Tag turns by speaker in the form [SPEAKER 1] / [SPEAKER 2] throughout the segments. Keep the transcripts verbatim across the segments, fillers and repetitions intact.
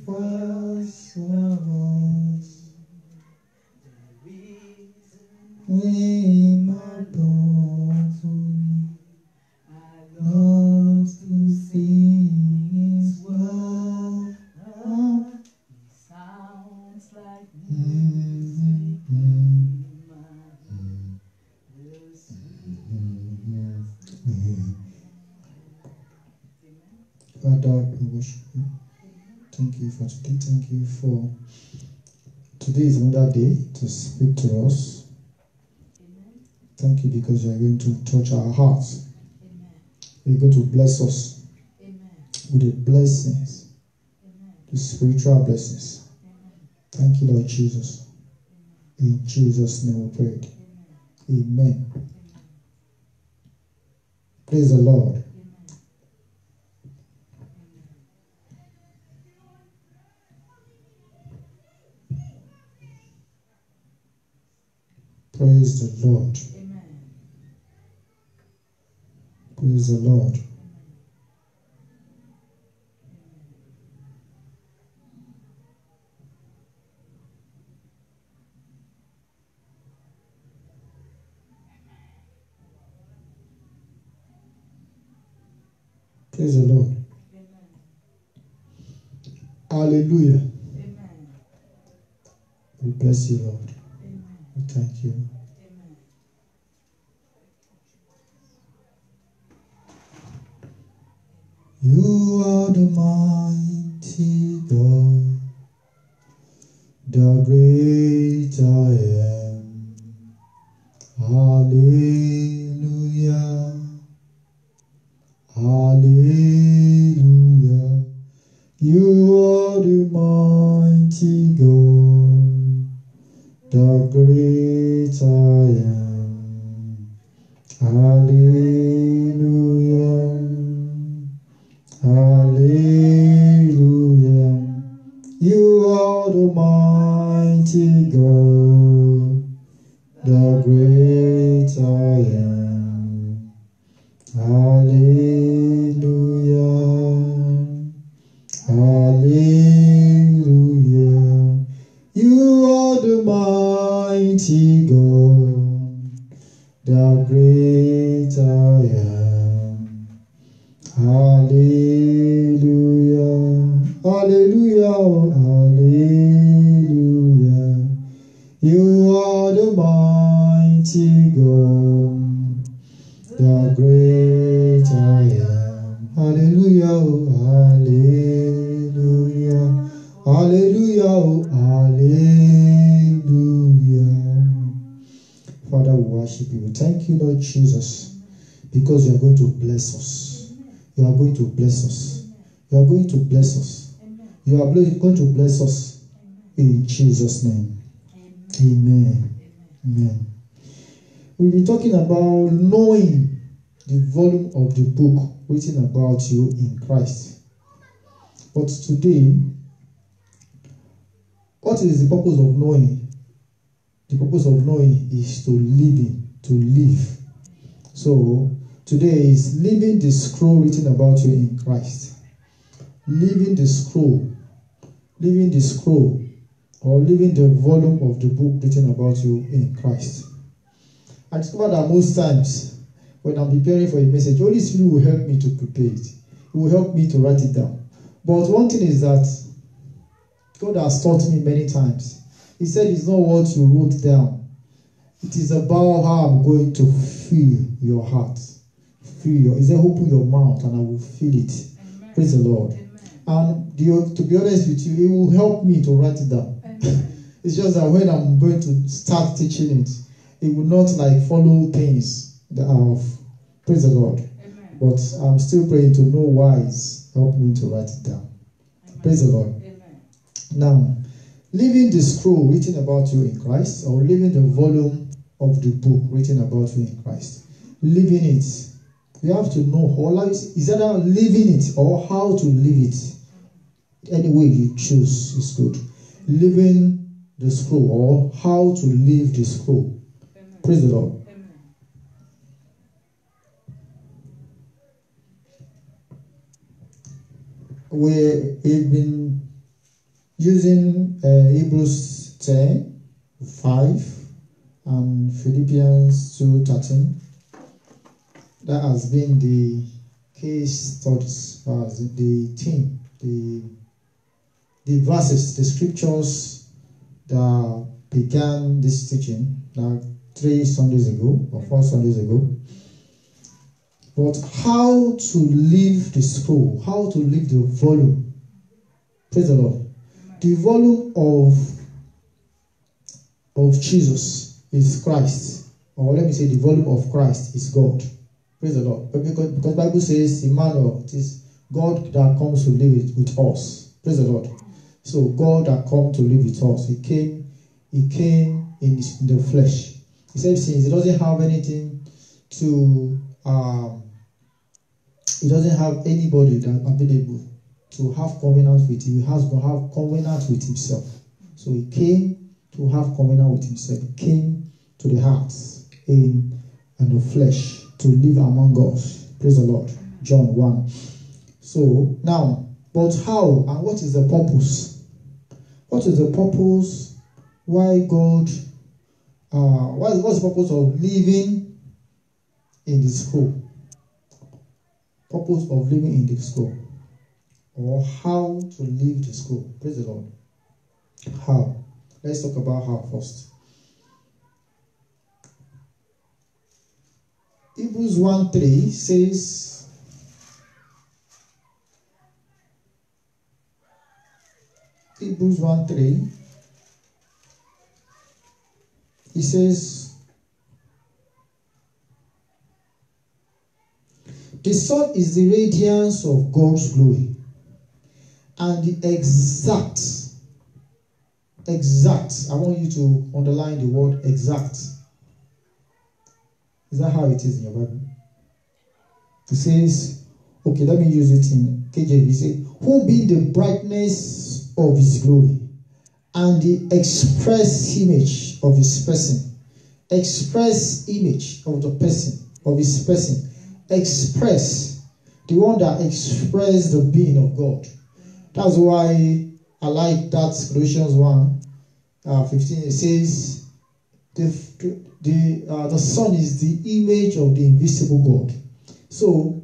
[SPEAKER 1] was yours. We my bones loves to sing His word.
[SPEAKER 2] It sounds like music in my ear. The sweetest.
[SPEAKER 1] Father, we worship you. Thank you for today. Thank you for today is another day to speak to us.
[SPEAKER 2] Amen.
[SPEAKER 1] Thank you because you are going to touch our hearts.
[SPEAKER 2] Amen.
[SPEAKER 1] You're going to bless us
[SPEAKER 2] Amen.
[SPEAKER 1] with the blessings,
[SPEAKER 2] Amen.
[SPEAKER 1] the spiritual blessings.
[SPEAKER 2] Amen.
[SPEAKER 1] Thank you, Lord Jesus. In Jesus' name we pray.
[SPEAKER 2] Amen.
[SPEAKER 1] Amen. Praise the Lord.
[SPEAKER 2] Amen.
[SPEAKER 1] Praise the Lord.
[SPEAKER 2] Amen.
[SPEAKER 1] Praise the Lord. Praise the Lord.
[SPEAKER 2] Amen.
[SPEAKER 1] Hallelujah.
[SPEAKER 2] Amen.
[SPEAKER 1] We bless you, Lord.
[SPEAKER 2] Amen.
[SPEAKER 1] We thank you.
[SPEAKER 2] Amen.
[SPEAKER 1] You are the mighty God, the great I am. Hallelujah. Hallelujah. You are the mighty God, the great I am. Hallelujah. Hallelujah. You are the mighty God, the great I am. Hallelujah. Hallelujah. You are the mighty God, the great I am. Hallelujah. Hallelujah. Hallelujah. You are the mighty God, the great I am. Hallelujah. Hallelujah. Hallelujah. Hallelujah. Father, we worship you. Thank you, Lord Jesus, because you are going to bless us. You are going to bless us. You are going to bless us. You are going to bless us in Jesus' name. Amen. Amen. We'll be talking about knowing the volume of the book written about you in Christ. But today, what is the purpose of knowing? The purpose of knowing is to live in, to live. So, today is living the scroll written about you in Christ. Living the scroll. Living the scroll. Or living the volume of the book written about you in Christ. I discovered that most times when I'm preparing for a message, Holy Spirit will help me to prepare it. It will help me to write it down. But one thing is that God has taught me many times. He said it's not what you wrote down. It is about how I'm going to fill your heart. Fill your, he said, open your mouth and I will fill it.
[SPEAKER 2] Amen.
[SPEAKER 1] Praise the Lord.
[SPEAKER 2] Amen.
[SPEAKER 1] And the, to be honest with you, it will help me to write it down. It's just that when I'm going to start teaching it, it will not like follow things that are of. Praise the Lord.
[SPEAKER 2] Amen.
[SPEAKER 1] But I'm still praying to know wise. Help me to write it down.
[SPEAKER 2] Amen.
[SPEAKER 1] Praise the Lord.
[SPEAKER 2] Amen.
[SPEAKER 1] Now, living the scroll written about you in Christ, or living the volume of the book written about you in Christ, living it, you have to know how is either living it or how to live it. Any way you choose is good. Living the scroll or how to live the scroll.
[SPEAKER 2] Amen.
[SPEAKER 1] Praise the Lord.
[SPEAKER 2] Amen.
[SPEAKER 1] We've been using uh, Hebrews ten, five and Philippians two, thirteen. That has been the case studies, uh, the theme, the, the verses, the scriptures that began this teaching like three Sundays ago or four Sundays ago. But how to live the scroll, how to live the volume. Praise the Lord. The volume of, of Jesus is Christ. Or let me say the volume of Christ is God. Praise the Lord. But because, because the Bible says, Emmanuel, it is God that comes to live with, with us. Praise the Lord. So God that come to live with us. He came, he came in, his, in the flesh. He said since he doesn't have anything to um he doesn't have anybody that available to have covenant with him. He has to have covenant with himself. So he came to have covenant with himself. He came to the heart in and the flesh to live among us. Praise the Lord. John one. So now, but how and what is the purpose? What is the purpose? Why God? Uh, what is what's the purpose of living in the school? Purpose of living in the school, or how to leave the school. Praise the Lord. How? Let's talk about how first. Hebrews one three says, Hebrews one three, he says, the sun is the radiance of God's glory and the exact, exact, I want you to underline the word exact. Is that how it is in your Bible? It says, okay, let me use it in K J V. It says, who be the brightness of his glory and the express image of his person. Express image of the person, of his person. Express, the one that expressed the being of God. That's why I like that Colossians one uh, fifteen. It says the the uh, the Son is the image of the invisible God. So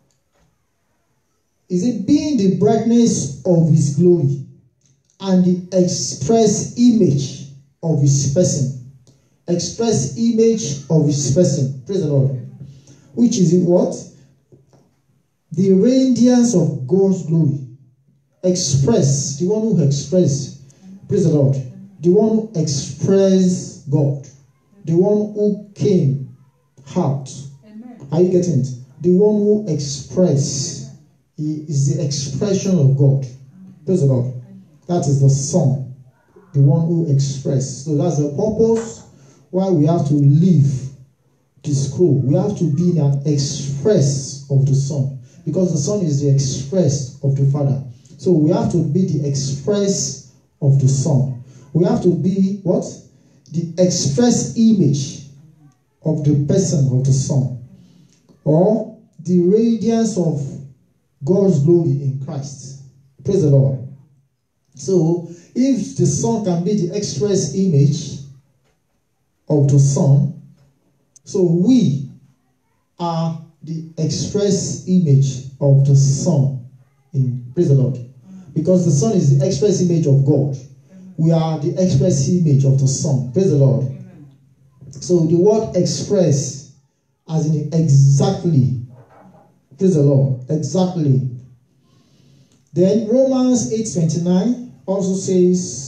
[SPEAKER 1] is it being the brightness of his glory and the express image of his person? Express image of his person. Praise the Lord. Which is in what? The radiance of God's glory. Express, the one who expressed, praise the Lord, the one who expressed God, the one who came out. Amen. Are you getting it? The one who expressed, he is the expression of God. Praise the Lord. That is the Son, the one who expressed. So that's the purpose why we have to live the scroll. We have to be an express of the Son, because the Son is the express of the Father. So we have to be the express of the Son. We have to be what? The express image of the person of the Son, or the radiance of God's glory in Christ. Praise the Lord. So if the Son can be the express image of the Son, so we are the express image of the Son in, praise the Lord. Because the Son is the express image of God. We are the express image of the Son. Praise the Lord. So the word express as in exactly. Praise the Lord. Exactly. Then Romans eight twenty-nine also says,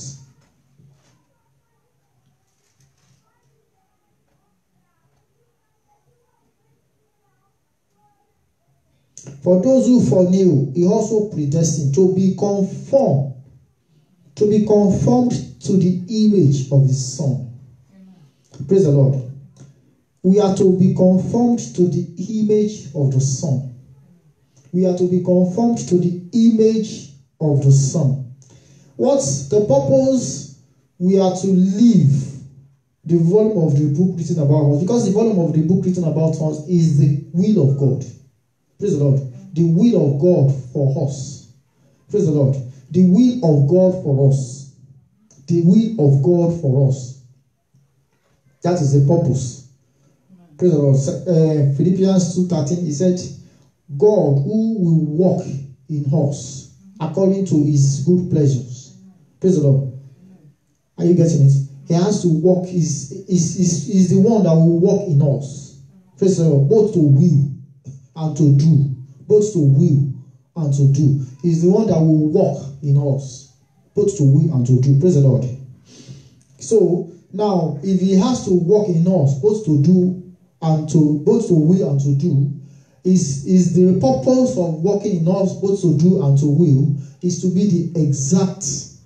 [SPEAKER 1] for those who foreknew, he also predestined to be conformed, to be conformed to the image of his Son. Amen. Praise the Lord. We are to be conformed to the image of the Son. We are to be conformed to the image of the Son. What's the purpose? We are to live the volume of the book written about us, because the volume of the book written about us is the will of God. Praise the Lord. The will of God for us. Praise the Lord. The will of God for us. The will of God for us. That is the purpose. Praise the Lord. Uh, Philippians two thirteen, he said, God who will walk in us according to his good pleasures. Praise the Lord. Are you getting it? He has to walk, is is is is the one that will walk in us. Praise the Lord. Both to will and to do. Both to will and to do. He's the one that will walk in us. Both to will and to do. Praise the Lord. So now, if he has to walk in us, both to do and to both to will and to do, is is the purpose of walking in us, both to do and to will, is to be the exact,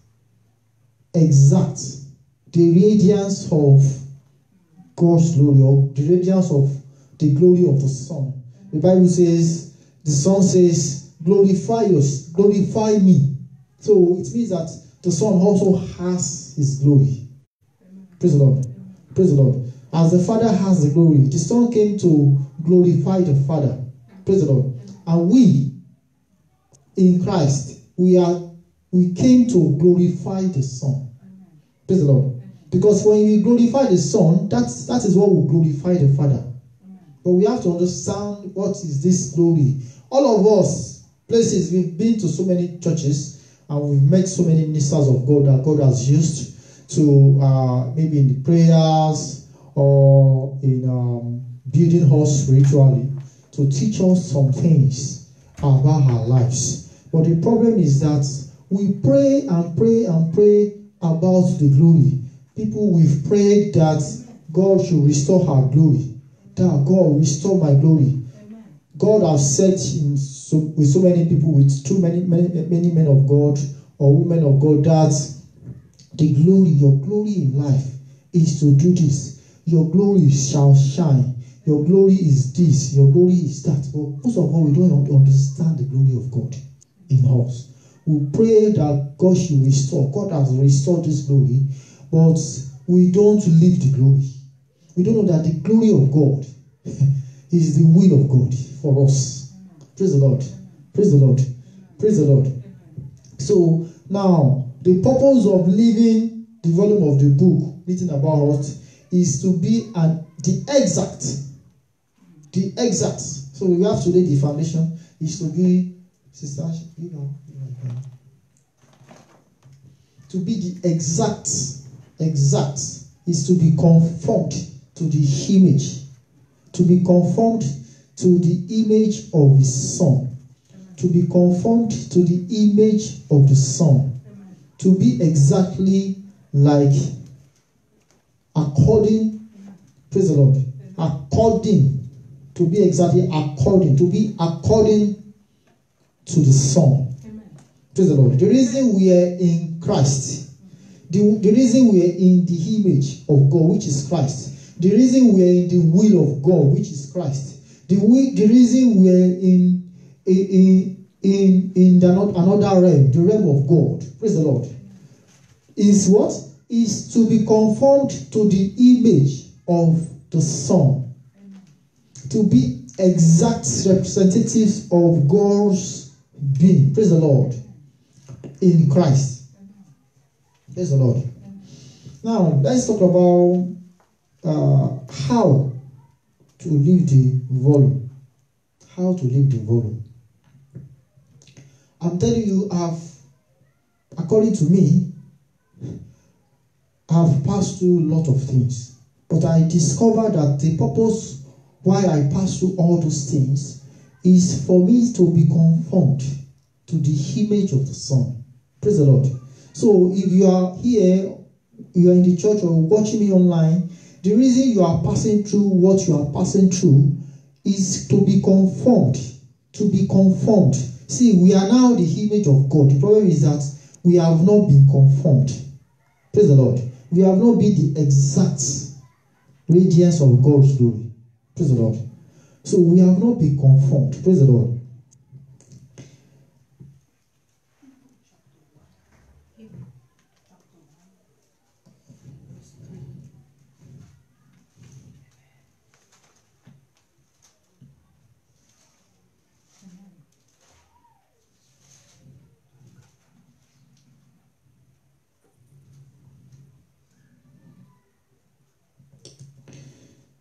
[SPEAKER 1] exact, the radiance of God's glory, or the radiance of the glory of the Son. The Bible says, the Son says, glorify us, glorify me. So it means that the Son also has his glory. Praise the Lord. Praise the Lord. As the Father has the glory, the Son came to glorify the Father. Praise the Lord. And we, in Christ, we are we came to glorify the Son. Praise the Lord. Because when we glorify the Son, that's, that is what will glorify the Father. But we have to understand what is this glory. All of us, places, we've been to so many churches and we've met so many ministers of God that God has used to uh, maybe in the prayers or in um, building us spiritually to teach us some things about our lives. But the problem is that we pray and pray and pray about the glory. People, we've prayed that God should restore our glory. That God restore my glory. Amen. God has said in so, with so many people, with too many, many many men of God or women of God, that the glory, your glory in life is to do this. Your glory shall shine. Your glory is this. Your glory is that. But most of all, we don't understand the glory of God in us. We pray that God should restore. God has restored this glory, but we don't live the glory. We don't know that the glory of God is the will of God for us. Praise the Lord. Praise the Lord. Praise the Lord. So now, the purpose of leaving the volume of the book written about us is to be an the exact, the exact. So we have to lay the foundation is to be, sister, you know, to be the exact, exact is to be conformed to the image, to be conformed to the image of his Son, to be conformed to the image of the Son. To be exactly like, according, praise the Lord, according, to be exactly according, to be according to the Son. Amen. Praise the Lord. The reason we are in Christ, the, the reason we are in the image of God, which is Christ, the reason we are in the will of God, which is Christ, the, we, the reason we are in, in, in In, in the, another realm, the realm of God, praise the Lord, is what? Is to be conformed to the image of the Son. Amen. To be exact representatives of God's being, praise the Lord, in Christ. Amen. Praise the Lord. Amen. Now, let's talk about uh, how to live the volume. How to live the volume. I'm telling you, I've, according to me, I've passed through a lot of things. But I discovered that the purpose why I passed through all those things is for me to be conformed to the image of the Son. Praise the Lord. So if you are here, you are in the church or watching me online, the reason you are passing through what you are passing through is to be conformed. To be conformed. See, we are now the image of God. The problem is that we have not been conformed. Praise the Lord. We have not been the exact radiance of God's glory. Praise the Lord. So we have not been conformed. Praise the Lord.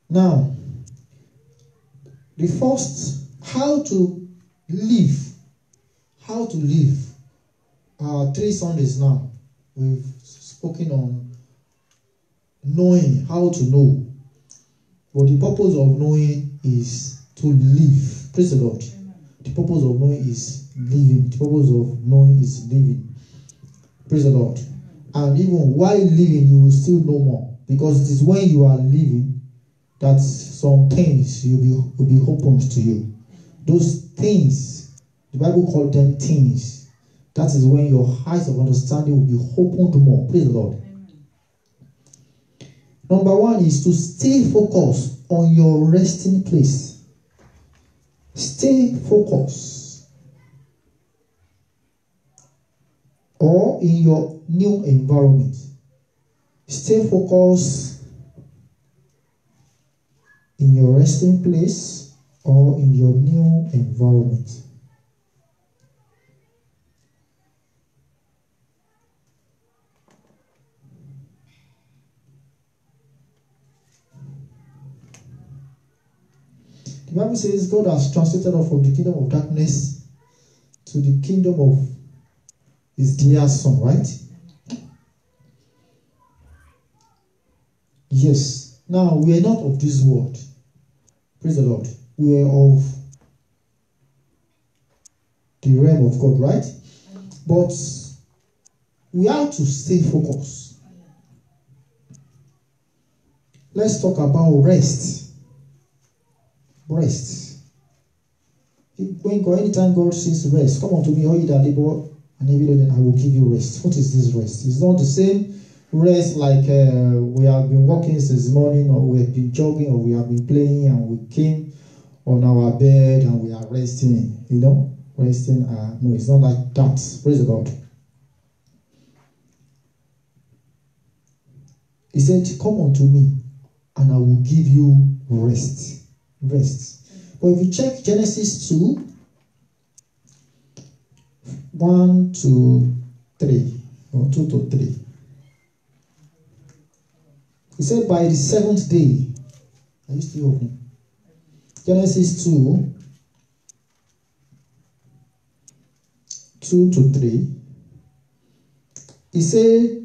[SPEAKER 1] Now, the first, how to live. How to live. Uh, three Sundays now, we've spoken on knowing, how to know. But the purpose of knowing is to live. Praise the Lord.
[SPEAKER 2] Amen.
[SPEAKER 1] The purpose of knowing is living. The purpose of knowing is living. Praise the Lord. And even while living, you will still know more. Because it is when you are living that some things will be, will be opened to you. Those things, the Bible calls them things. That is when your eyes of understanding will be opened more. Praise the Lord.
[SPEAKER 2] Amen.
[SPEAKER 1] Number one is to stay focused on your resting place. Stay focused. Or in your new environment. Stay focused in your resting place or in your new environment. The Bible says God has translated us from the kingdom of darkness to the kingdom of His dear Son, right? Yes. Now, we are not of this world. Praise the Lord. We are of the realm of God, right? But we have to stay focused. Let's talk about rest. Rest. When God, anytime God says rest, come unto me, all you that labor and heavy laden, I will give you rest. What is this rest? It's not the same rest like uh, we have been working since morning, or we have been jogging, or we have been playing, and we came on our bed and we are resting. You know, resting. Uh, no, it's not like that. Praise the Lord. He said, "Come unto me, and I will give you rest." Rest. But if you check Genesis two, one to three, or two to three, he said, by the seventh day, are you still opening? Genesis two, two to three, he said,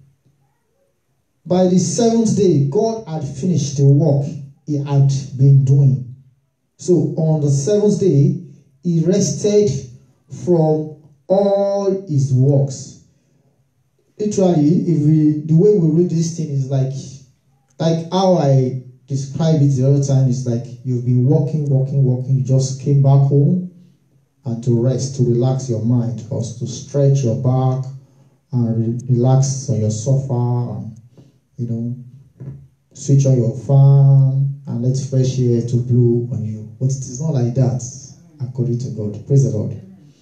[SPEAKER 1] by the seventh day, God had finished the work He had been doing. So on the seventh day, He rested from all His works. Literally, if we the way we read this thing is like, like how I describe it the other time is like you've been walking, walking, walking. You just came back home and to rest, to relax your mind, or to stretch your back and re- relax on your sofa, and you know, switch on your fan and let fresh air to blow on you. But it is not like that, according to God. Praise the Lord.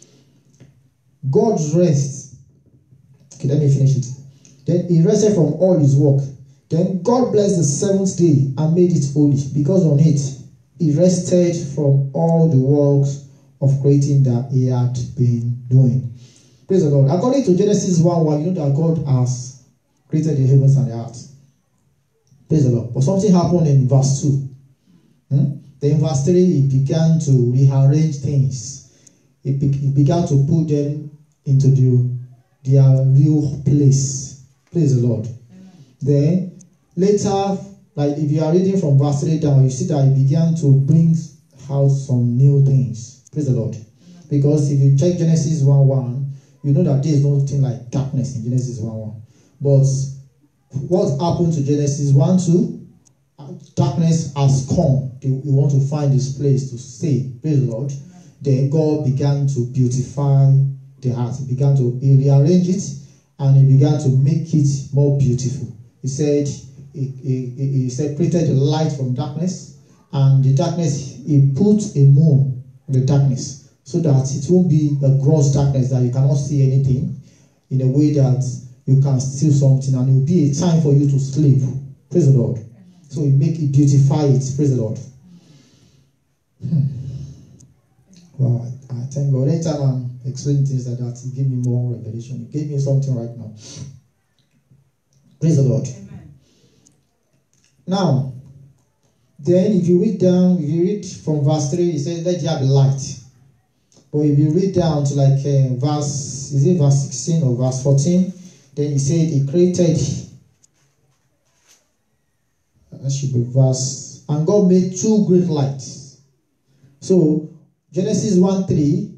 [SPEAKER 1] God's rest. Okay, let me finish it. Then He rested from all His work. Then God blessed the seventh day and made it holy, because on it He rested from all the works of creating that He had been doing. Praise the Lord. According to Genesis one one, you know that God has created the heavens and the earth. Praise the Lord. But something happened in verse two. Hmm? Then in verse three, He began to rearrange things. He, be- he began to put them into the, their real place. Praise the Lord.
[SPEAKER 2] Amen.
[SPEAKER 1] Then later, like if you are reading from verse three down, you see that He began to bring out some new things. Praise the Lord.
[SPEAKER 2] Amen.
[SPEAKER 1] Because if you check Genesis one one, you know that there is nothing like darkness in Genesis one one. But what happened to Genesis one two? Darkness has come. They, we want to find this place to stay. Praise the Lord.
[SPEAKER 2] Amen.
[SPEAKER 1] Then God began to beautify the heart. He began to he rearrange it, and He began to make it more beautiful. He said He, he, he separated the light from darkness, and the darkness, He put a moon in the darkness, so that it won't be a gross darkness that you cannot see anything, in a way that you can steal something, and it will be a time for you to sleep. Praise the Lord. So He make it, beautify it. Praise the Lord. Hmm. Wow, I, I thank God. Anytime I'm explaining things like that, He gave me more revelation. He gave me something right now. Praise the Lord.
[SPEAKER 2] Amen.
[SPEAKER 1] Now, Then if you read down, if you read from verse three, it says, let there be light. But if you read down to like uh, verse, is it verse sixteen or verse fourteen? Then he said he created, that should be verse, and God made two great lights. So Genesis one three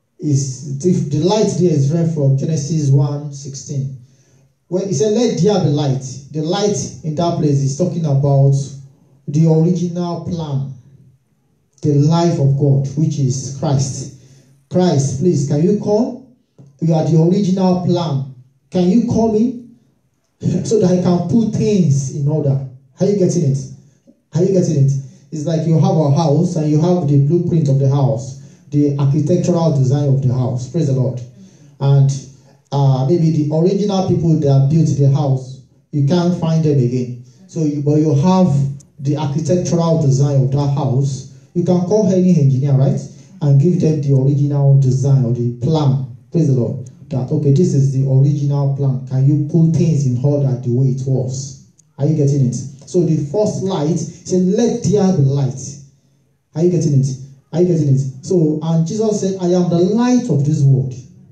[SPEAKER 1] is, the light there is read from Genesis one sixteen. When he said, let there be light, the light in that place is talking about the original plan, the life of God, which is Christ. Christ, please, can you come? You are the original plan. Can you come in so that I can put things in order? Are you getting it? Are you getting it? It's like you have a house and you have the blueprint of the house, the architectural design of the house. Praise the Lord. And uh, maybe the original people that built the house, you can't find them again. So, you, but you have the architectural design of that house. You can call any engineer, right? And give them the original design or the plan. Praise the Lord. That, okay, this is the original plan. Can you put things in order the way it was? Are you getting it? So the first light said, let there be light. Are you getting it? Are you getting it? So, and Jesus said, I am the light of this world.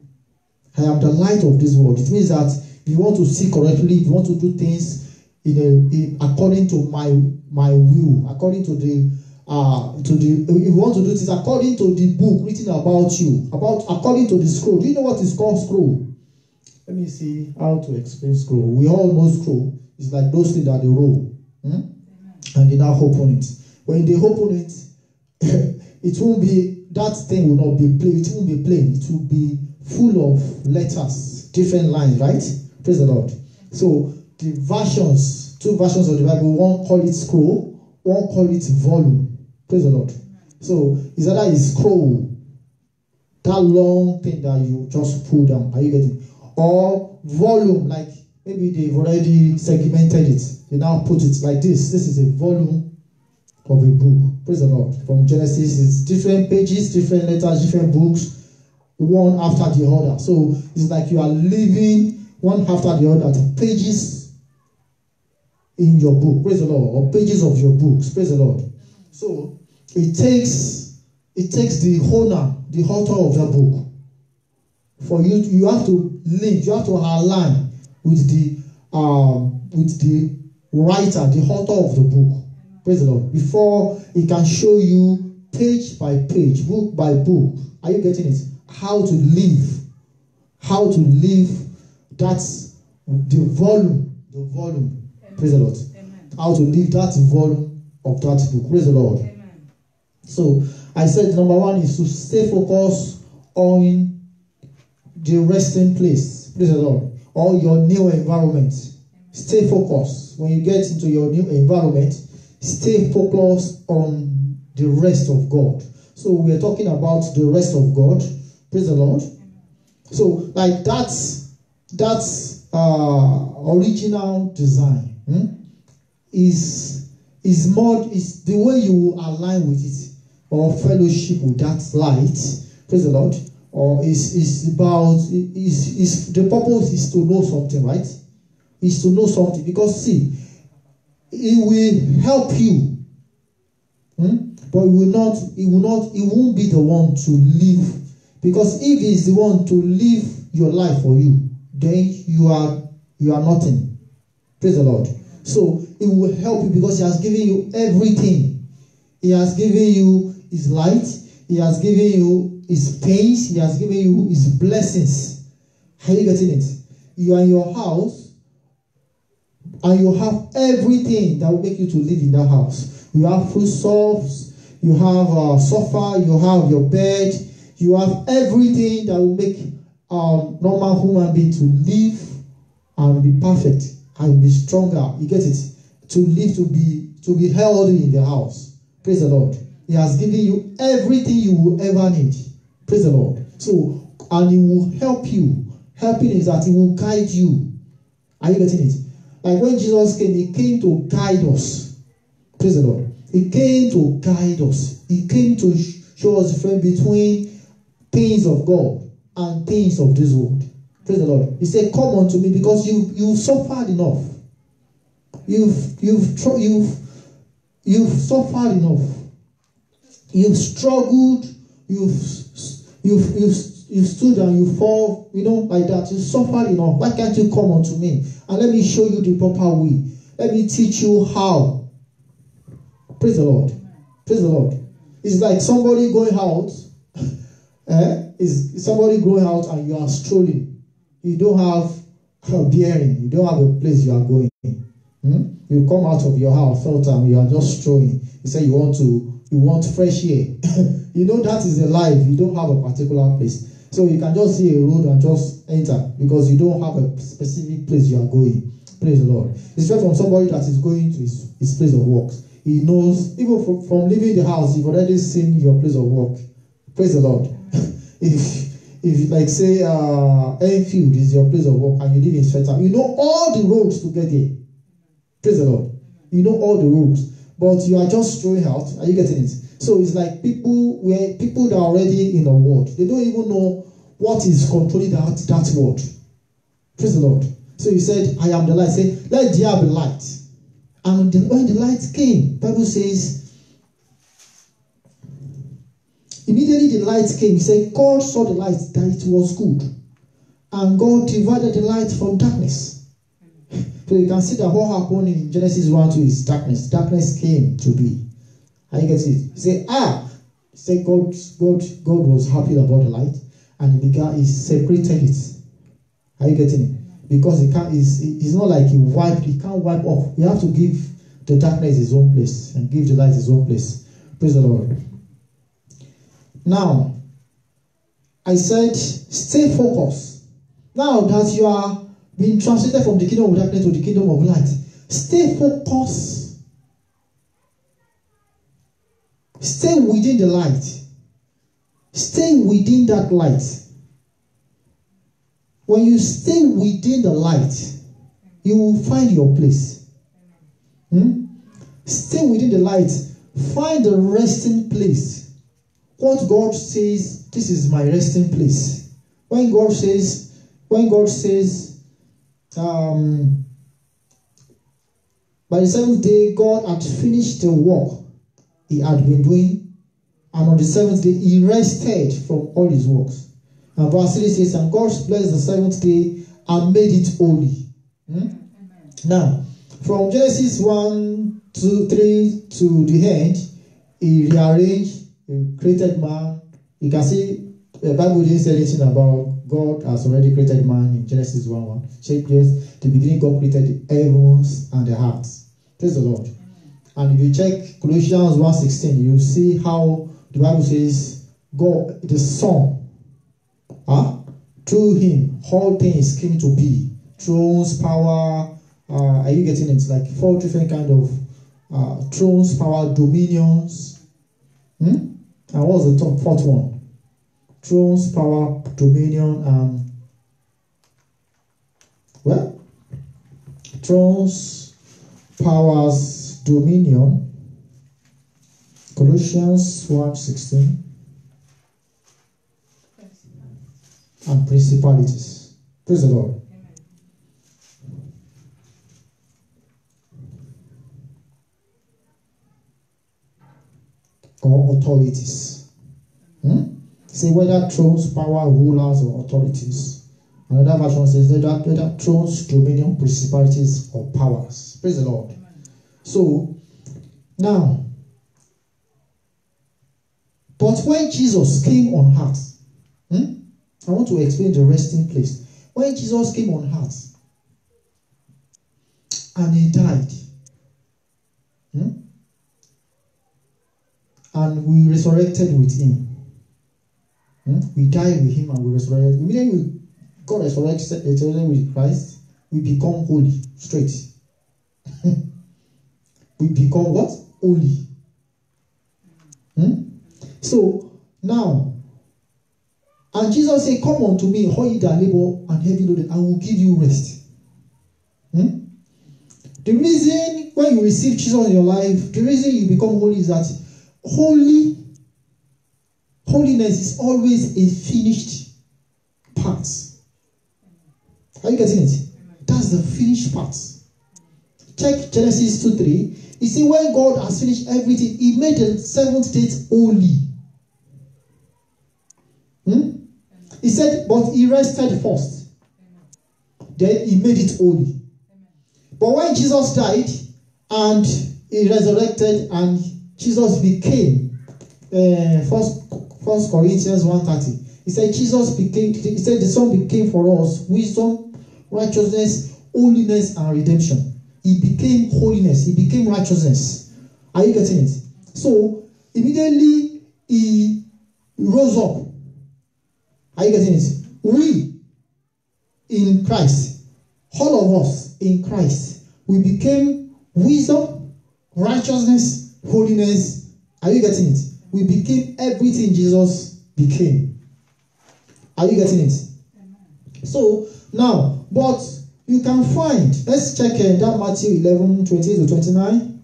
[SPEAKER 1] I am the light of this world. It means that if you want to see correctly, if you want to do things in a, in, according to my my will, according to the uh to the if you want to do this according to the book written about you, about according to the scroll. Do you know what is called scroll? Let me see how to explain scroll. We all know scroll. It's like those things that they roll. Hmm? And they now open it. When they open it, it won't be, that thing will not be plain. It won't be plain. It will be full of letters, different lines, right? Praise the Lord. So the versions, two versions of the Bible, one call it scroll, one call it volume. Praise the Lord. So it's either a scroll, that long thing that you just pull down. Are you getting? Or volume, like maybe they've already segmented it. They now put it like this. This is a volume of a book. Praise the Lord. From Genesis, it's different pages, different letters, different books, one after the other. So it's like you are living one after the other, pages in your book. Praise the Lord. Or pages of your books. Praise the Lord. So it takes it takes the owner, the author of the book. For you, you have to link, you have to align with the um, with the writer, the author of the book. Praise the Lord. Before he can show you page by page, book by book. Are you getting it? How to live. How to live. That's the volume. The volume. Amen. Praise the Lord. Amen. How to live that volume of that book. Praise the Lord. Amen. So I said number one is to stay focused on the resting place. Praise the Lord. Or your new environment. Stay focused. When you get into your new environment, stay focused on the rest of God. So we are talking about the rest of God. Praise the Lord. So like that's that's uh, original design hmm? is is more is the way you align with it or fellowship with that light. Praise the Lord. Or is is about is is the purpose is to know something, right? Is to know something, because see, it will help you, hmm? but it will not. It will not. It won't be the one to live, because if it is the one to live your life for you, then you are you are nothing. Praise the Lord. So it will help you because He has given you everything. He has given you His light. He has given you His pains. He has given you His blessings. Are you getting it? You are in your house, and you have everything that will make you to live in that house. You have food source, you have a sofa, you have your bed, you have everything that will make a normal human being to live and be perfect and be stronger. You get it? To live, to be to be healthy in the house. Praise the Lord. He has given you everything you will ever need. Praise the Lord. So, and He will help you. Helping is that He will guide you. Are you getting it? Like when Jesus came, He came to guide us. Praise the Lord. He came to guide us. He came to show us the difference between things of God and things of this world. Praise the Lord. He said, "Come unto me, because you you've suffered enough. You've you've you've you've suffered enough. You've struggled. You've you've you've you stood and you fall, you know, like that. You suffered enough. Why can't you come unto me and let me show you the proper way? Let me teach you how. Praise the Lord. Praise the Lord. It's like somebody going out. eh? Is somebody going out and you are strolling. You don't have a bearing. You don't have a place you are going. Hmm? You come out of your house, felt time, you are just strolling. You say you want to, you want fresh air. You know that is a life. You don't have a particular place. So you can just see a road and just enter because you don't have a specific place you are going. Praise the Lord. It's just from somebody that is going to his, his place of work. He knows, even from, from leaving the house, you've already seen your place of work. Praise the Lord. if if like say uh, Enfield is your place of work and you live in Streatham, you know all the roads to get there. Praise the Lord. You know all the roads, but you are just throwing out. Are you getting it? So it's like people where people that are already in the world, they don't even know what is controlling that that world. Praise the Lord. So he said, I am the light. Say, let there be light. And the, when the light came, the Bible says, immediately the light came. He said, God saw the light that it was good. And God divided the light from darkness. So you can see that what happened in Genesis one two is darkness. Darkness came to be. How you get it? He said, ah, he said God, God, God was happy about the light, and he began, he separated it. Are you getting it? Because he can't, it's, it's not like he wiped, he can't wipe off. You have to give the darkness his own place and give the light his own place. Praise the Lord. Now, I said, stay focused. Now that you are being translated from the kingdom of darkness to the kingdom of light, stay focused. Stay within the light. Stay within that light. When you stay within the light, you will find your place. Hmm? Stay within the light. Find the resting place. What God says, this is my resting place. When God says, when God says, um, by the seventh day, God had finished the work he had been doing, and on the seventh day, he rested from all his works. And verse three says, and God blessed the seventh day and made it holy. Hmm? Now, from Genesis one, two, three to the end, he rearranged, he created man. You can see the Bible didn't say anything about God has already created man in Genesis one one. Check this. The beginning, God created the heavens and the earth. Praise the Lord. And if you check Colossians one sixteen, you see how the Bible says God, the Son, huh? through him, all things came to be. Thrones, power, uh, are you getting it? Like four different kind of uh, thrones, power, dominions. Hmm? And what was the top, fourth one? Thrones, power, dominion, and well, thrones, powers, dominion. Colossians one sixteen. And principalities. Praise the Lord. Or authorities. Hmm? Say whether thrones, power, rulers, or authorities. Another version says whether, whether thrones, dominion, principalities, or powers. Praise the Lord. Amen. So, now, but when Jesus came on earth, hmm? I want to explain the resting place. When Jesus came on earth and he died, hmm? and we resurrected with him. Hmm? We died with him and we resurrected. Immediately we got resurrected with Christ, we become holy, straight. We become what? Holy. Hmm? So, now, and Jesus said, come unto me, all ye that labor and heavy loaded, I will give you rest. Hmm? The reason when you receive Jesus in your life, the reason you become holy is that holy, holiness is always a finished part. Are you getting it? That's the finished part. Check Genesis two three. You see, when God has finished everything, He made the seventh day holy. Hmm? He said, but He rested first. Then He made it holy. But when Jesus died and He resurrected and Jesus became, uh, first, first Corinthians one thirty, He said, Jesus became, He said, the Son became for us wisdom, righteousness, holiness, and redemption. He became holiness. He became righteousness. Are you getting it? So, immediately, He rose up. Are you getting it? We, in Christ, all of us in Christ, we became wisdom, righteousness, holiness. Are you getting it? We became everything Jesus became. Are you getting it? So, now, but you can find, let's check uh, that Matthew eleven, twenty to twenty-nine.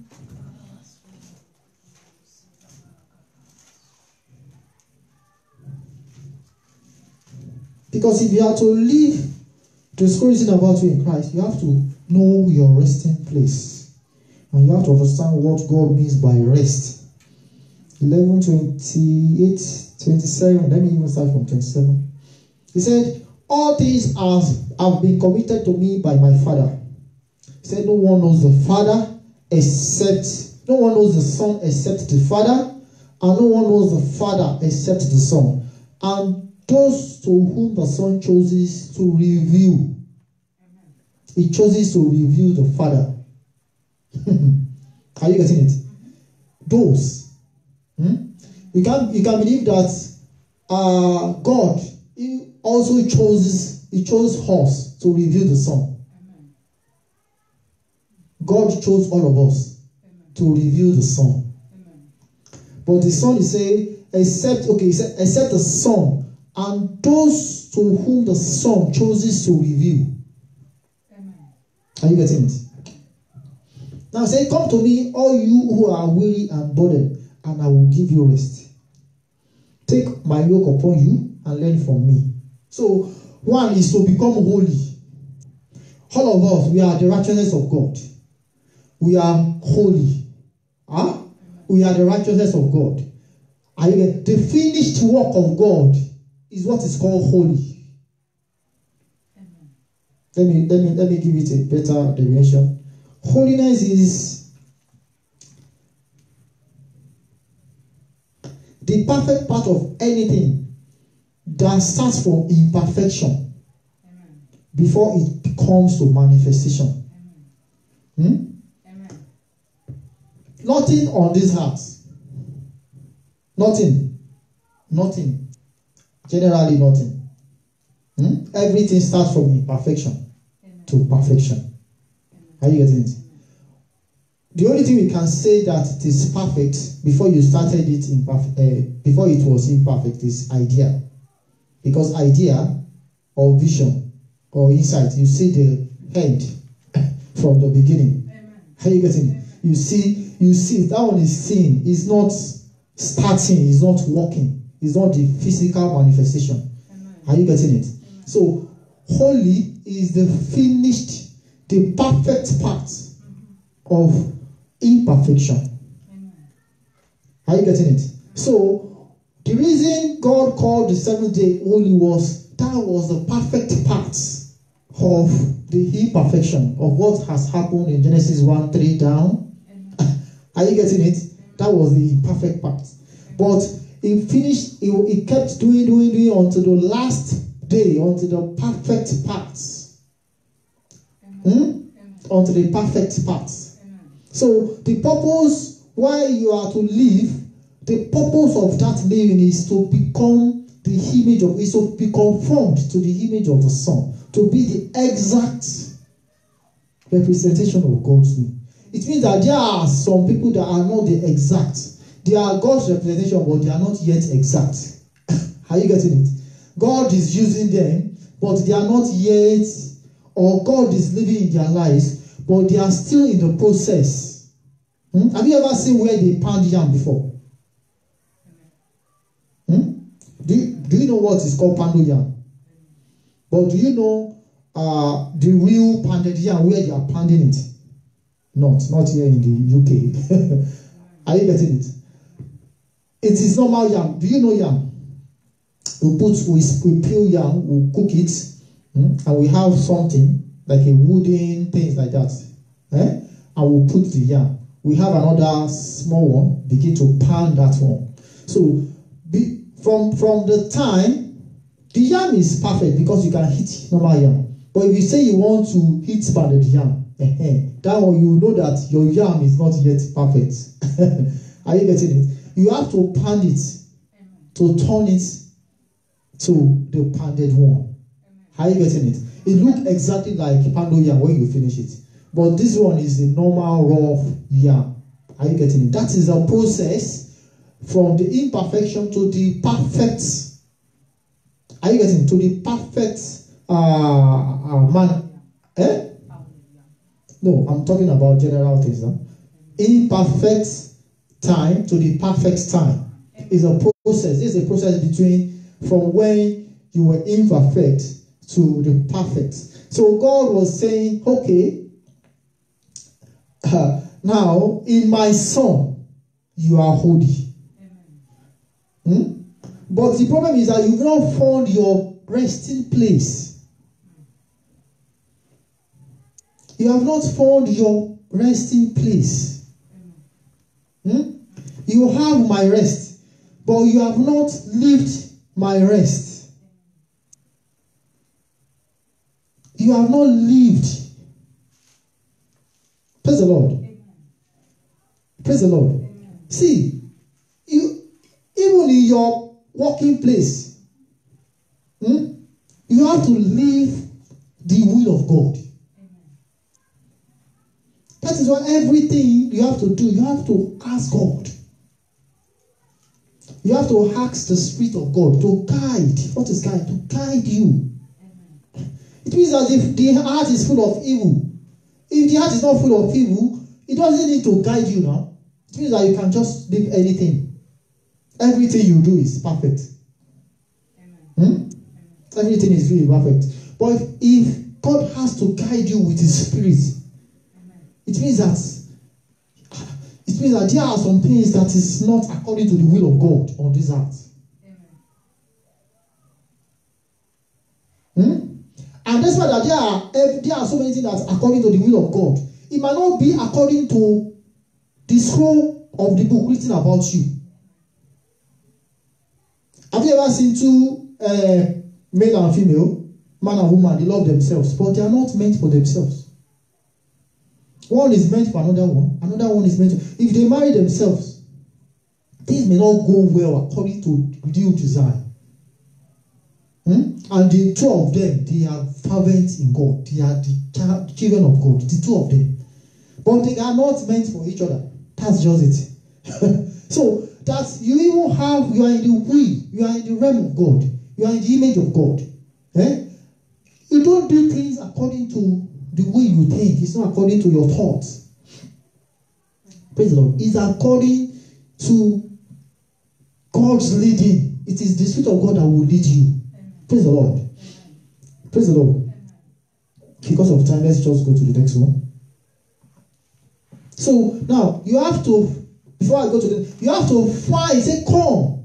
[SPEAKER 1] Because if you are to live the stories about you in Christ, you have to know your resting place. And you have to understand what God means by rest. eleven, twenty-eight, twenty-seven. Let me even start from twenty-seven. He said, all things have, have been committed to me by my Father. He said, no one knows the Father except, no one knows the Son except the Father, and no one knows the Father except the Son, and those to whom the Son chooses to reveal. He chooses to reveal the Father. Are you getting it? Those. Hmm? You can you can believe that uh, God, He also chose He chose us to reveal the Son. God chose all of us to reveal the Son. But the Son, He say, except okay, He said, except the Son and those to whom the Son chooses to reveal. Are you getting it? Now say, come to me, all you who are weary and burdened, and I will give you rest. Take my yoke upon you and learn from me. So, one is to become holy. All of us, we are the righteousness of God. We are holy. Huh? We are the righteousness of God. Are you getting? The finished work of God is what is called holy. Let me, let me, let me give it a better definition. Holiness is the perfect part of anything that starts from imperfection Amen. Before it comes to manifestation. Hmm? Amen. Nothing on this earth. Nothing. Nothing. Generally nothing. Hmm? Everything starts from imperfection Amen. To perfection. Amen. Are you getting it? The only thing we can say that it is perfect before you started it imperfect, uh, before it was imperfect is idea. Because idea or vision or insight, you see the end from the beginning. Amen. Are you getting it? You see, you see that one is seen. It's not starting. It's not working. It's not the physical manifestation. Amen. Are you getting it? Amen. So holy is the finished, the perfect part mm-hmm. of imperfection. Amen. Are you getting it? So the reason God called the seventh day holy was that was the perfect part of the imperfection of what has happened in Genesis one three down. Are you getting it? That was the imperfect part. But he finished, he, he kept doing, doing, doing until the last day, until the perfect parts. Hmm? Until the perfect parts. So the purpose why you are to live, the purpose of that living is to become the image of, is to be conformed to the image of the Son, to be the exact representation of God's will. It means that there are some people that are not the exact. They are God's representation, but they are not yet exact. Are you getting it? God is using them, but they are not yet, or God is living in their lives, but they are still in the process. Hmm? Have you ever seen where they pound yam before? Hmm? Do you, do you know what is called pounded yam? But do you know uh, the real pounded yam where they are pounding it? Not, not here in the U K. Are you getting it? It is normal yam. Do you know yam? We put, we, we peel yam, we cook it, hmm, and we have something like a wooden things like that. Eh? And we put the yam. We have another small one, begin to pound that one. So be, from, from the time, the yam is perfect because you can hit normal yam. But if you say you want to hit pounded yam, eh, that one you know that your yam is not yet perfect. Are you getting it? You have to pound it to turn it to the pounded one. Are you getting it? It looks exactly like pounded yam when you finish it. But this one is the normal raw yam. Are you getting it? That is a process from the imperfection to the perfect. Are you getting it? To the perfect uh, uh, man. Eh? No, I'm talking about general things. Huh? Imperfect time to the perfect time is a process. This is a process between from when you were imperfect to the perfect. So God was saying, okay, uh, now in my son, you are holy. Hmm? But the problem is that you've not found your resting place. You have not found your resting place. Hmm? You have my rest, but you have not lived my rest. You have not lived. Praise the Lord. Amen. Praise the Lord. Amen. See, you even in your working place, hmm, you have to live the will of God. Amen. That is why everything you have to do, you have to ask God. You have to ask the Spirit of God to guide. What is guide? To guide you. Amen. It means that if the heart is full of evil, if the heart is not full of evil, it doesn't need to guide you now. It means that you can just live anything. Everything you do is perfect. Amen. Hmm? Amen. Everything is really perfect. But if, if God has to guide you with His Spirit, Amen, it means that it means that there are some things that is not according to the will of God on this earth. Hmm? And that's why that there are, there are so many things that are according to the will of God. It might not be according to the scroll of the book written about you. Have you ever seen two uh, male and female, man and woman, they love themselves, but they are not meant for themselves. One is meant for another one, another one is meant to, if they marry themselves, things may not go well according to due design. Hmm? And the two of them, they are fervent in God. They are the children of God, the two of them. But they are not meant for each other. That's just it. So, that you even have, you are in the will, you are in the realm of God, you are in the image of God. Eh? You don't do things according to the way you think. It's not according to your thoughts. Praise the Lord. It's according to God's leading. It is the Spirit of God that will lead you. Amen. Praise the Lord. Amen. Praise the Lord. Amen. Because of time, let's just go to the next one. So now you have to, before I go to the, you have to fight. Say, come.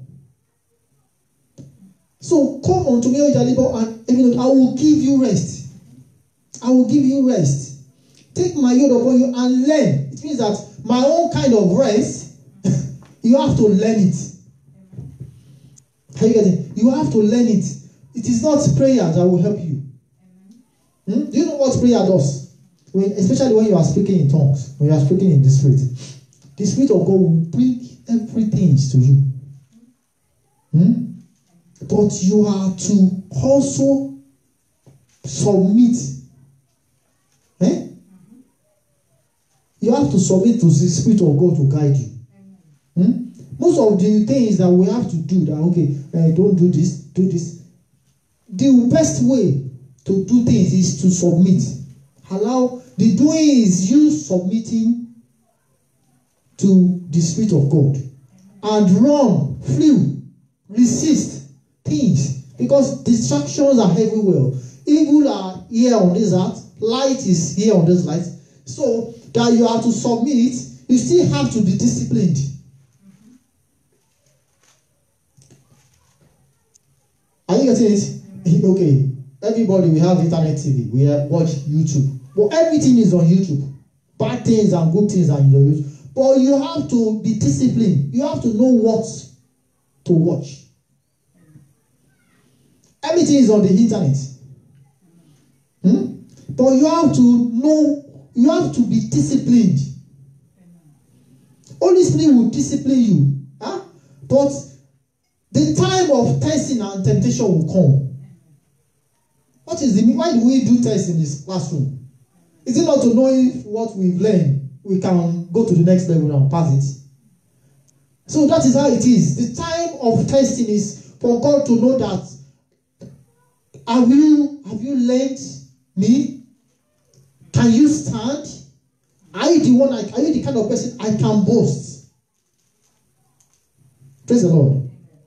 [SPEAKER 1] So come unto me, O Jalibo, and I will give you rest. I will give you rest. Take my yoke upon you and learn. It means that my own kind of rest, you have to learn it. Are you getting? You have to learn it. It is not prayer that will help you. Hmm? Do you know what prayer does? When, especially when you are speaking in tongues, when you are speaking in the Spirit. The Spirit of God will bring everything to you. Hmm? But you are to also submit. Eh? You have to submit to the Spirit of God to guide you. Hmm? Most of the things that we have to do, that okay, uh, don't do this, do this. The best way to do things is to submit. Allow, the doing is you submitting to the Spirit of God. And run, flee, resist things. Because distractions are everywhere. Evil are here on this earth. Light is here on this light. So that you have to submit, you still have to be disciplined. Are you getting it? Okay. Everybody, we have internet T V. We have watch YouTube. But everything is on YouTube. Bad things and good things are on YouTube. But you have to be disciplined. You have to know what to watch. Everything is on the internet. Hmm? But you have to know, you have to be disciplined. Holy Spirit will discipline you. Huh? But the time of testing and temptation will come. What is the why do we do tests in this classroom? Is it not to know if what we've learned we can go to the next level and pass it? So that is how it is. The time of testing is for God to know that have you have you learned me? Can you stand? Are you the one? I, are you the kind of person I can boast? Praise the Lord.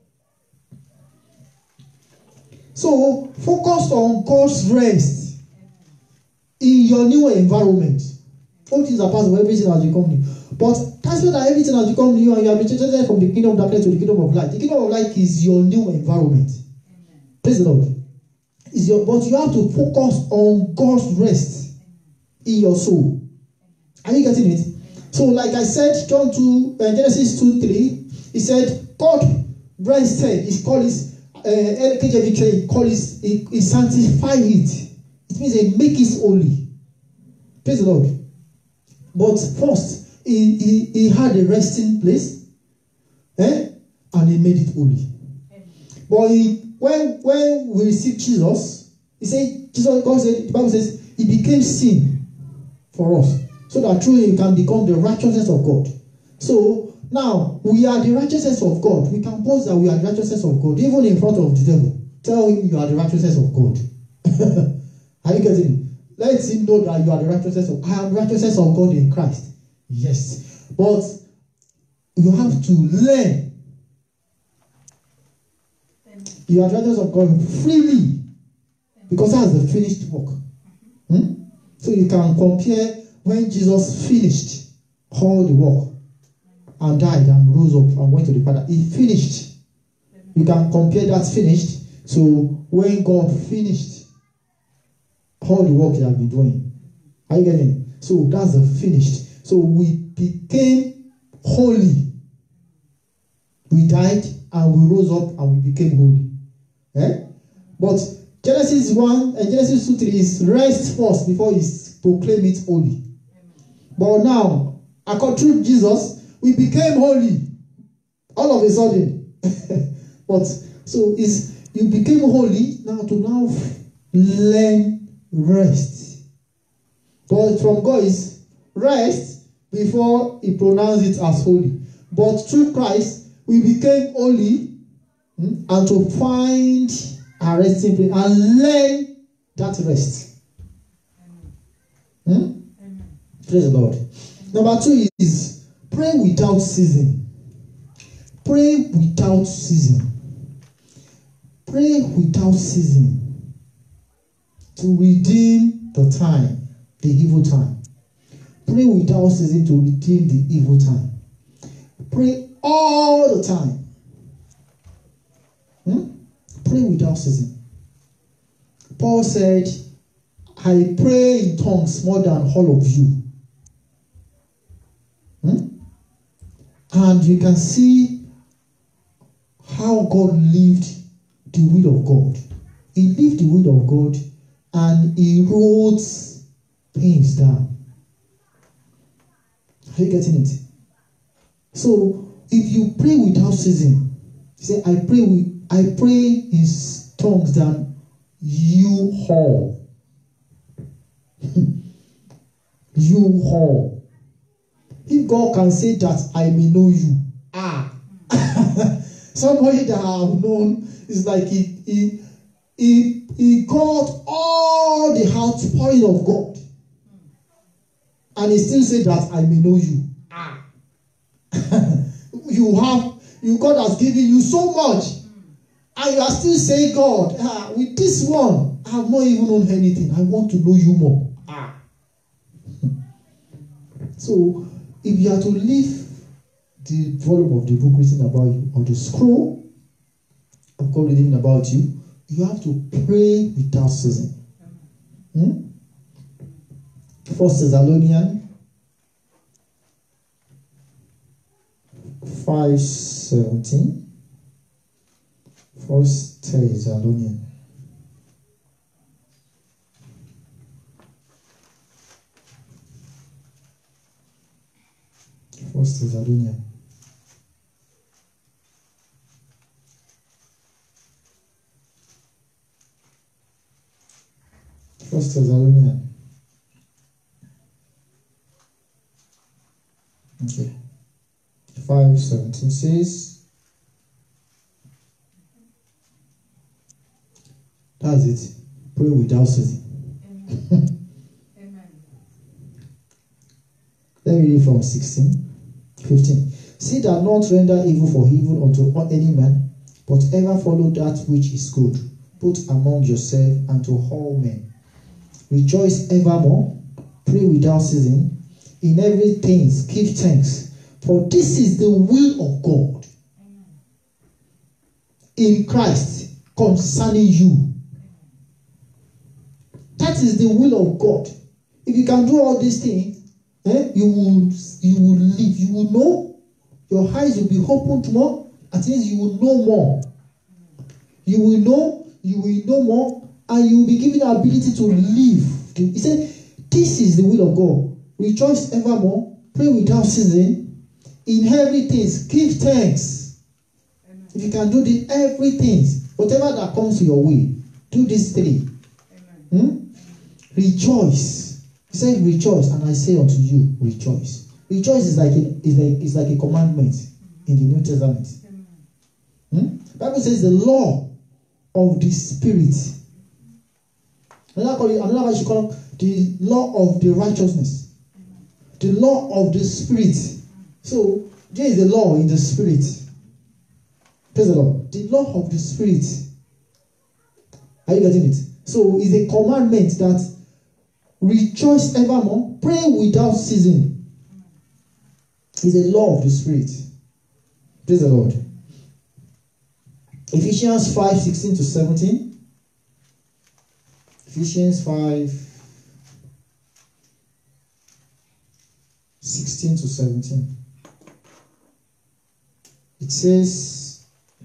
[SPEAKER 1] So focus on God's rest in your new environment. All things are possible, everything has become new. But that's not that everything has become new and you have been translated from the kingdom of darkness to the kingdom of light. The kingdom of light is your new environment. Amen. Praise the Lord. Is your, but you have to focus on God's rest in your soul. Are you getting it? So, like I said, John two, uh, Genesis two three, he said, God rested. He called his uh, K J V K, he called his, he, he sanctified it. It means he make it holy. Praise the Lord. But first, he, he, he had a resting place, eh? And he made it holy. But he, when when we receive Jesus, he said, Jesus, God said, the Bible says, he became sin for us, so that through him can become the righteousness of God. So now we are the righteousness of God. We can boast that we are the righteousness of God, even in front of the devil. Tell him you are the righteousness of God. Are you getting it? Let him know that you are the righteousness of I am the righteousness of God in Christ. Yes. But you have to learn. You are the righteousness of God freely. Because that's the finished work. Hmm? So you can compare when Jesus finished all the work and died and rose up and went to the Father. He finished. You can compare that finished to when God finished all the work he has been doing. Are you getting it? So that's the finished. So we became holy. We died and we rose up and we became holy. Eh? But Genesis one and Genesis two three is rest first before he proclaim it holy. But now, according to Jesus, we became holy all of a sudden. But so is you became holy now to now learn rest. But from God is rest before he pronounced it as holy. But through Christ, we became holy hmm, and to find a resting place and learn that rest. Hmm? Praise the Lord. Number two is pray without ceasing. Pray without ceasing. Pray without ceasing. To redeem the time, the evil time. Pray without ceasing to redeem the evil time. Pray all the time. Hmm? Pray without ceasing. Paul said, I pray in tongues more than all of you. Hmm? And you can see how God lived the will of God. He lived the will of God and he wrote things down. Are you getting it? So if you pray without ceasing, say, I pray with I pray in tongues than you all. You all. If God can say that I may know you, ah, somebody that I have known is like he he he, he got all the outpouring of God, and he still said that I may know you. Ah, you have you God has given you so much, and you are still saying, God, ah, with this one, I have not even known anything. I want to know you more. Ah. So, if you are to leave the volume of the book written about you, or the scroll of God written about you, you have to pray without ceasing. Hmm? First Thessalonians five seventeen. First Thessalonians. First Thessalonians. First Thessalonians. Okay. five seventeen says, that's it. Pray without ceasing.
[SPEAKER 2] Amen. Amen.
[SPEAKER 1] Let me read from sixteen, fifteen. See that not render evil for evil unto any man, but ever follow that which is good, both among yourself and to all men. Rejoice evermore, pray without ceasing, in everything give thanks, for this is the will of God in Christ concerning you. That is the will of God. If you can do all these things, eh, you will you will live. You will know. Your eyes will be opened more. At least you will know more. You will know. You will know more, and you will be given the ability to live. He said, "This is the will of God. Rejoice evermore. Pray without ceasing. In everything, give thanks."
[SPEAKER 2] Amen.
[SPEAKER 1] If you can do this, everything, whatever that comes your way, do these three.
[SPEAKER 2] Amen.
[SPEAKER 1] Hmm? Rejoice. He said, "Rejoice," and I say unto you, rejoice. Rejoice is like a, is like is like a commandment in the New Testament.
[SPEAKER 2] Amen.
[SPEAKER 1] Hmm? The Bible says the law of the Spirit. Another call it, another version call it the law of the righteousness. The law of the Spirit. So there is the law in the Spirit. Praise the Lord. The law of the Spirit. Are you getting it? So it's a commandment that rejoice evermore, pray without ceasing. It's a law of the Spirit. Praise the Lord. Ephesians five sixteen to seventeen. Ephesians five sixteen to seventeen. It says,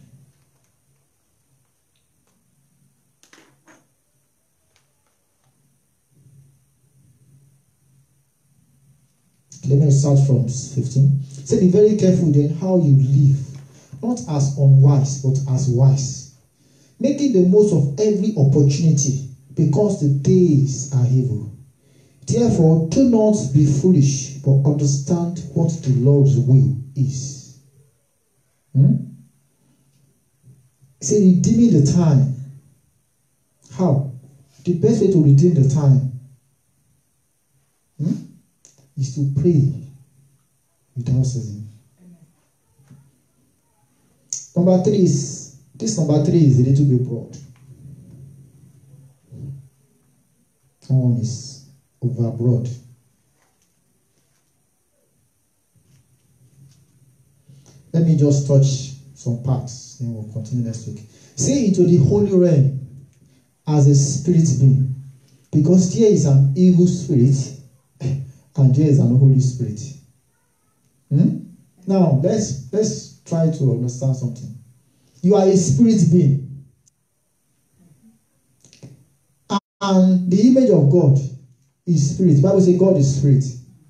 [SPEAKER 1] let me start from fifteen. Say, be very careful then how you live, not as unwise, but as wise, making the most of every opportunity, because the days are evil. Therefore, do not be foolish, but understand what the Lord's will is. Hmm? Say, redeeming the time. How? The best way to redeem the time hmm, is to pray without ceasing. Number three is, this number three is a little bit broad. That one is over broad. Let me just touch some parts, then we'll continue next week. Say, into the holy realm as a spirit being, because there is an evil spirit and there is an holy spirit. Hmm? Now let's let's try to understand something. You are a spirit being, and the image of God is spirit. The Bible says God is spirit.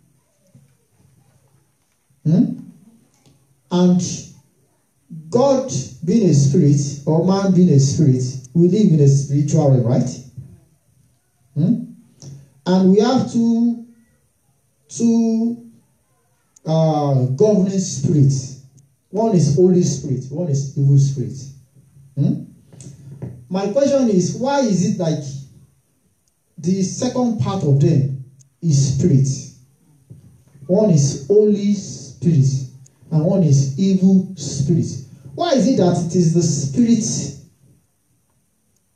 [SPEAKER 1] Hmm? And God being a spirit, or man being a spirit, we live in a spiritual realm, right? Hmm? And we have two, two uh, governing spirits. One is Holy Spirit, one is evil spirit. Hmm? My question is, why is it like the second part of them is spirit? One is Holy Spirit, and one is evil spirit. Why is it that it is the spirit?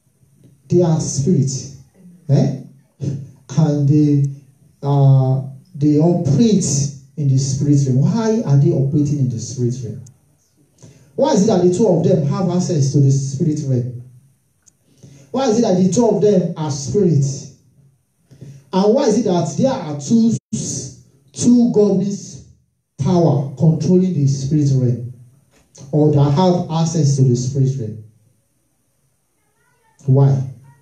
[SPEAKER 1] They are spirit, eh? And the uh, they operate in the spirit realm. Why are they operating in the spirit realm? Why is it that the two of them have access to the spirit realm? Why is it that the two of them are spirits? And why is it that there are two, two governing power controlling the spirit realm, or that have access to the spirit realm? Why?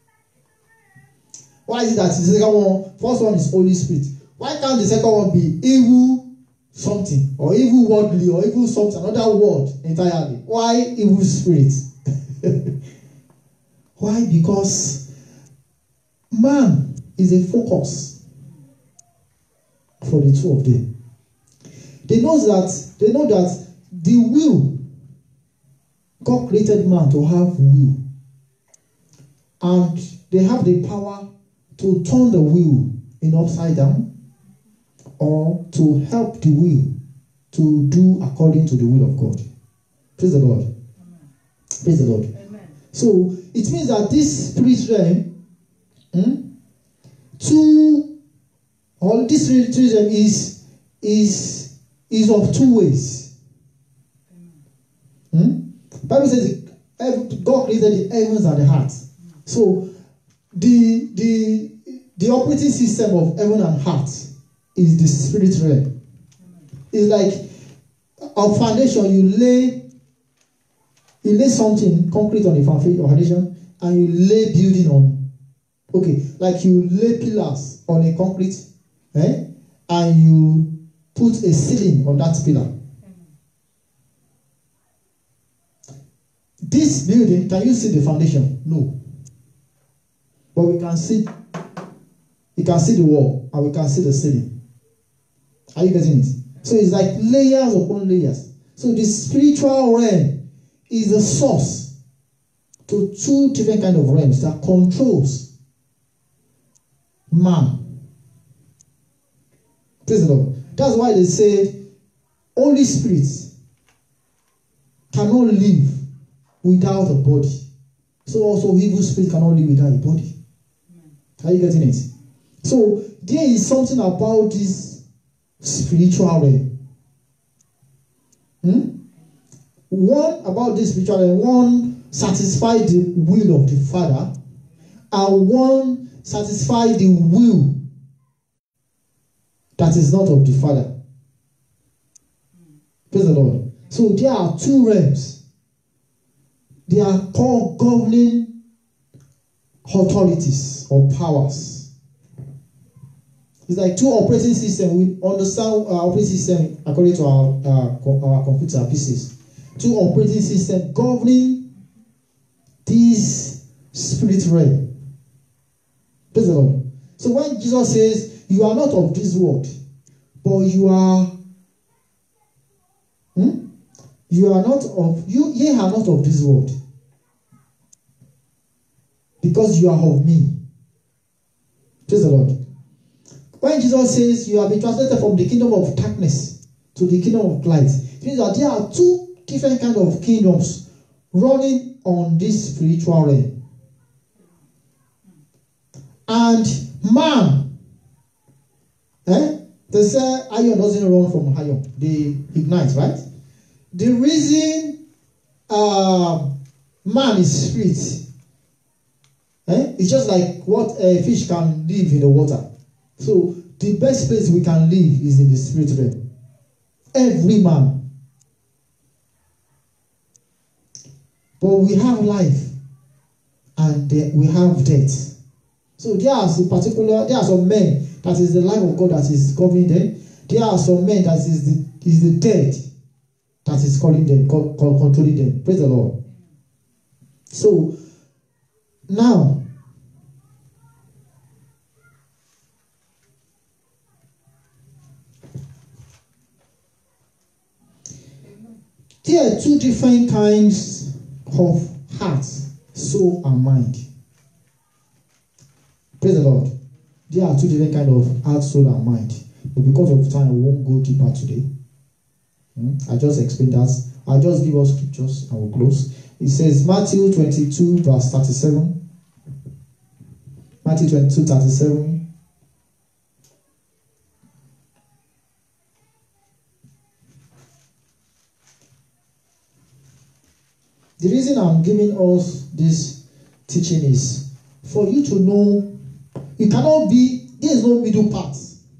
[SPEAKER 1] Why is it that the second one, first one is Holy Spirit? Why can't the second one be evil something, or evil worldly, or evil something, another word entirely? Why evil spirit? Why? Because man is a focus for the two of them. They know that they know that the will, God created man to have will, and they have the power to turn the will in upside down, or to help the will to do according to the will of God. Praise the Lord. Amen. Praise the Lord.
[SPEAKER 2] Amen.
[SPEAKER 1] So it means that this spirit realm, hmm, two, or this spirit realm is is is of two ways. Hmm? Bible says God created the heavens and the heart. So the the the operating system of heaven and heart is the spirit realm. It's like a foundation. You lay you lay something concrete on a foundation, and you lay building on. Okay, like you lay pillars on a concrete, eh? And you put a ceiling on that pillar. This building, can you see the foundation? No. But we can see, we can see the wall, and we can see the ceiling. Are you getting it? So it's like layers upon layers. So the spiritual realm is the source to two different kind of realms that controls man. Praise the Lord. That's why they say Holy Spirit cannot live without a body. So also evil spirit cannot live without a body. Are you getting it? So there is something about this spiritual realm. Hmm? One about this spiritual realm, one satisfy the will of the Father, and one satisfy the will that is not of the Father. Praise the Lord. So there are two realms. They are called governing authorities or powers. It's like two operating systems. We understand our operating system according to our, uh, our computer pieces. Two operating systems governing this spirit realm. Praise the Lord. So when Jesus says, you are not of this world, but you are, hmm? you are not of, you, ye are not of this world, because you are of me. Praise the Lord. When Jesus says you have been translated from the kingdom of darkness to the kingdom of light, it means that there are two different kind of kingdoms running on this spiritual realm. And man, eh? They say iron doesn't run from iron; they ignite, right? The reason uh, man is spirit, eh? It's just like what a fish can live in the water. So the best place we can live is in the spirit realm. Every man. But we have life, and we have death. So there are some particular, there are some men that is the life of God that is governing them. There are some men that is the is the dead that is calling them, controlling them. Praise the Lord. So now, there are two different kinds of hearts, soul, and mind. Praise the Lord. There are two different kinds of heart, soul, and mind. But because of time, I won't go deeper today. Hmm? I just explained that. I'll just give us scriptures and we'll close. It says Matthew twenty-two, verse thirty-seven. Matthew twenty-two, thirty-seven. The reason I'm giving us this teaching is for you to know you cannot be, there is no middle path.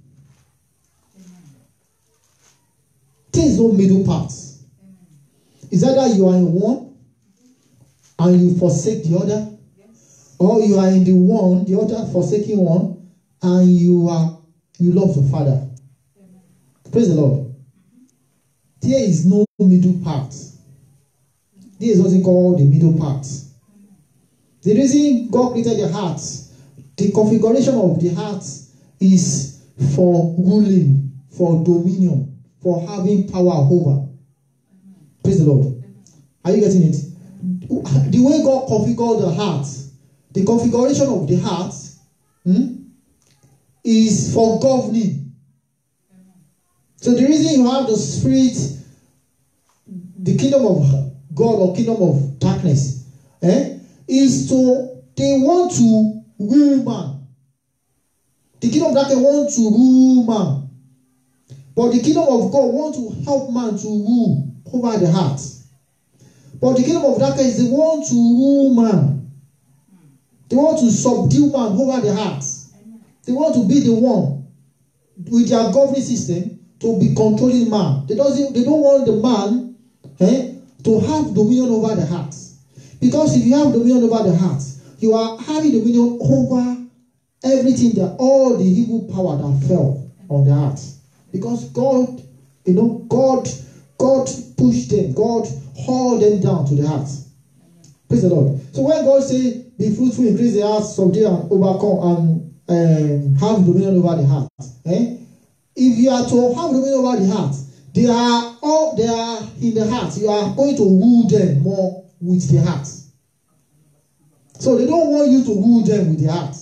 [SPEAKER 1] There is no middle path. It's either you are in one and you forsake the other, or you are in the one, the other forsaking one, and you are you love the Father. Praise the Lord. There is no middle path. There is nothing called the middle path. The reason God created the heart, the configuration of the heart is for ruling, for dominion, for having power over. Praise the Lord. Are you getting it? The way God configured the heart, the configuration of the heart hmm, is for governing. So the reason you have the spirit, the kingdom of God or kingdom of darkness, eh, is to, they want to rule man. The kingdom of darkness wants to rule man. But the kingdom of God wants to help man to rule over the heart. But the kingdom of darkness, they want to rule man. They want to subdue man over the heart. They want to be the one with their governing system to be controlling man. They, doesn't, they don't want the man eh, to have dominion over the heart. Because if you have dominion over the heart, you are having dominion over everything, that all the evil power that fell on the heart. Because God, you know, God, God pushed them, God hauled them down to the heart. Praise the Lord. So when God says, be fruitful, increase the heart, subdue and overcome, and um, have dominion over the heart. Eh? If you are to have dominion over the heart, they are all they are in the heart. You are going to rule them more with the heart. So they don't want you to rule them with the heart.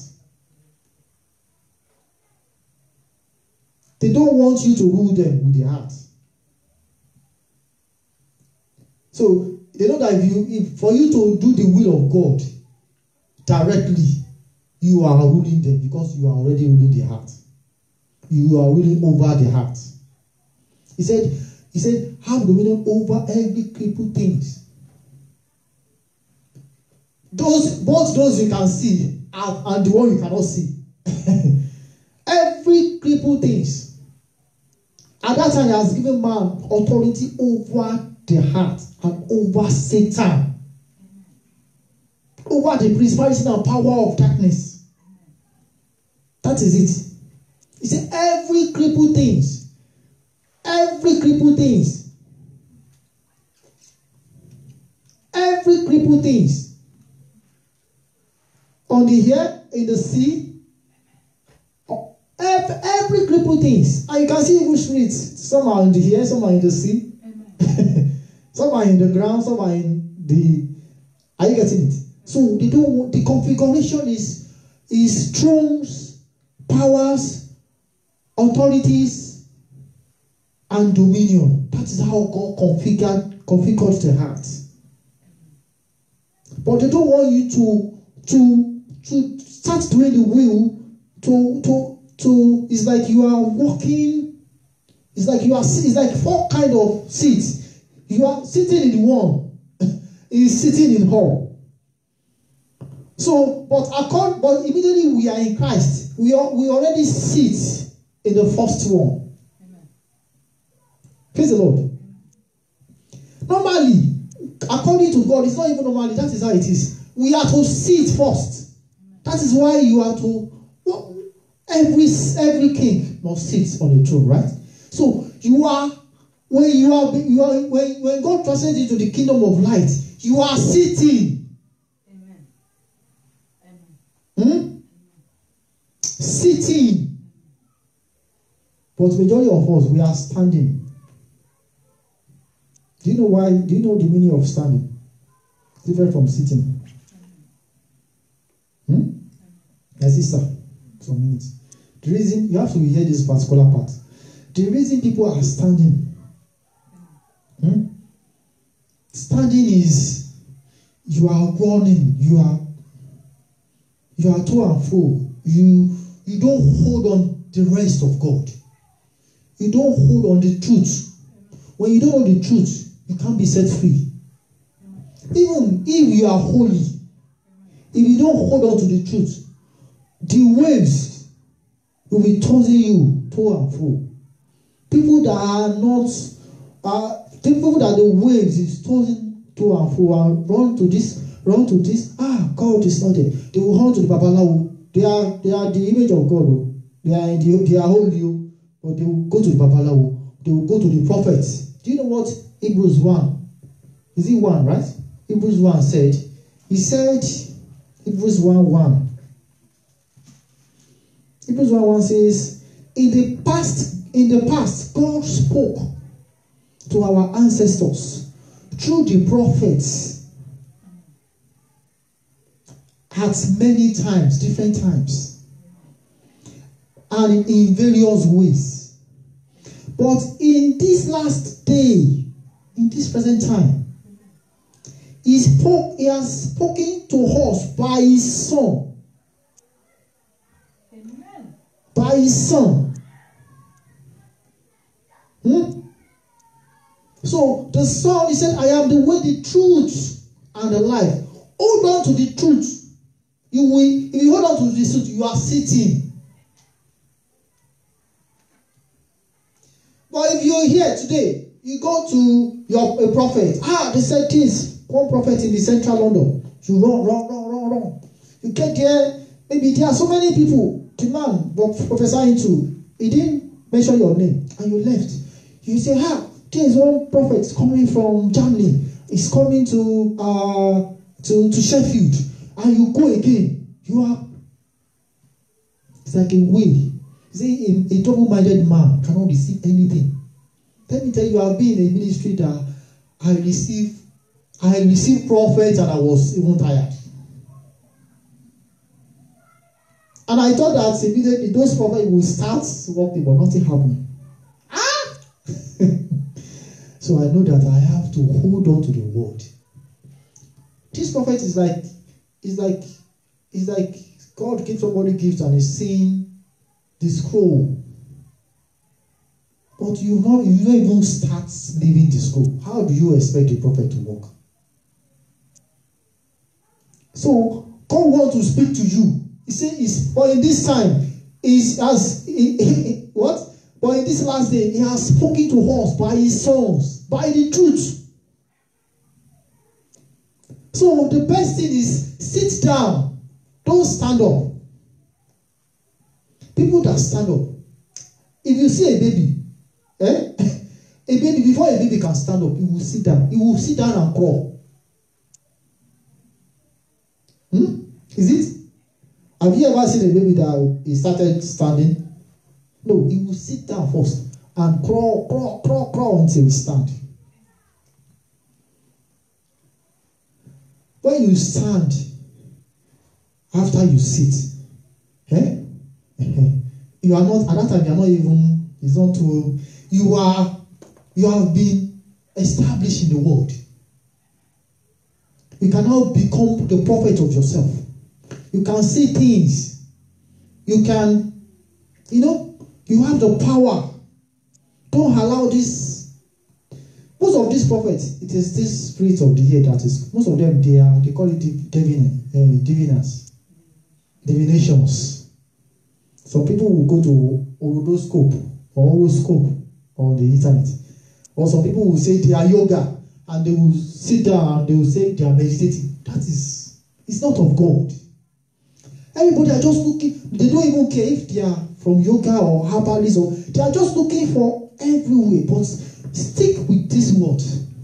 [SPEAKER 1] They don't want you to rule them with the heart. So they know that if you, if for you to do the will of God directly, you are ruling them because you are already ruling the heart. You are ruling over the heart. He said, he said, have dominion over every crippled things. Those, both those you can see and, and the one you cannot see. Every crippled things. At that time, he has given man authority over the heart and over Satan. Over the principality and power of darkness. That is it. He said, every crippled things. Every crippled things. Every crippled things. On the air, in the sea. Every, every crippled things. And you can see evil spirits. Some are in the air, some are in the sea. Some are in the ground, some are in the... Are you getting it? So they don't want, the configuration is, is thrones, powers, authorities, and dominion. That is how God configured, configures the heart. But they don't want you to, to, to start doing the will, to, to, to, it's like you are walking, it's like you are, it's like four kind of seats. You are sitting in one, is sitting in all. So, but according, but immediately we are in Christ, we are, we already sit in the first one. Amen. Praise the Lord. Normally, according to God, it's not even normally, that is how it is. We are to sit first. That is why you are to, well, every, every king must sit on the throne, right? So, you are, when you are, you are when, when God translates you to the kingdom of light, you are sitting.
[SPEAKER 2] Amen. Amen.
[SPEAKER 1] Hmm? Amen. Sitting. But majority of us, we are standing. Do you know why? Do you know the meaning of standing? Different from sitting. Hmm? Yes, sister. Some minutes. The reason, you have to hear this particular part. The reason people are standing. Hmm? Standing is you are running, you are you are to and fro. You you don't hold on the rest of God. You don't hold on the truth. When you don't know the truth, you can't be set free. Even if you are holy, if you don't hold on to the truth, the waves will be tossing you to and fro. People that are not, uh, people that the waves is tossing to and fro and run to this, run to this. Ah, God is not there. They will run to the Babalawo. They are, they are the image of God. Oh. They are, the, they are holy, oh. But they will go to the Babalawo. They will go to the prophets. Do you know what Hebrews one? Is it one, right? Hebrews one said. He said, Hebrews one one. Hebrews one one says, in the past, in the past, God spoke to our ancestors through the prophets at many times, different times, and in various ways. But in this last day, in this present time, He spoke, He has spoken to us by His Son.
[SPEAKER 2] Amen.
[SPEAKER 1] By His Son. Hmm? So the Son, He said, I am the way, the truth, and the life. Hold on to the truth. You will, if you hold on to the truth, you are sitting. But if you're here today, you go to your a prophet. Ah, they said this. One prophet in the central London. You run, run, run, run, run. You get there. Maybe there are so many people. The man was prophesying to. He didn't mention your name, and you left. You say, ah, there is one prophet coming from Germany. He's coming to uh to to Sheffield, and you go again. You are. It's like a way. See, a, a double-minded man cannot receive anything. Let me tell you, I've been in a ministry that I received, I received prophets and I was even tired. And I thought that immediately those prophets will start working, but nothing happened. Ah! So I know that I have to hold on to the word. This prophet is like, is like, is like God gives somebody gifts and is saying the scroll. But you not you don't even start living the scroll. How do you expect the prophet to work? So God wants to speak to you. He says, but in this time, is as he, he, what? But in this last day, He has spoken to us by His sons, by the truth. So the best thing is sit down, don't stand up. People that stand up, if you see a baby, eh? A baby, before a baby can stand up, he will sit down. He will sit down and crawl. Hmm? Is it? Have you ever seen a baby that he started standing? No, he will sit down first and crawl, crawl, crawl, crawl until he stand. When you stand, after you sit, eh? You are not, at that time, you are not even, it's not too, you are, you have been established in the world. You can now become the prophet of yourself. You can say things. You can, you know, you have the power. Don't allow this. Most of these prophets, it is this spirit of the air that is, most of them, they are, they call it divin, uh, diviners, divinations. Some people will go to horoscope or horoscope on the internet. Or some people will say they are yoga and they will sit down and they will say they are meditating. That is, it's not of God. Everybody are just looking, they don't even care if they are from yoga or herbalist, or they are just looking for every way. But stick with this word.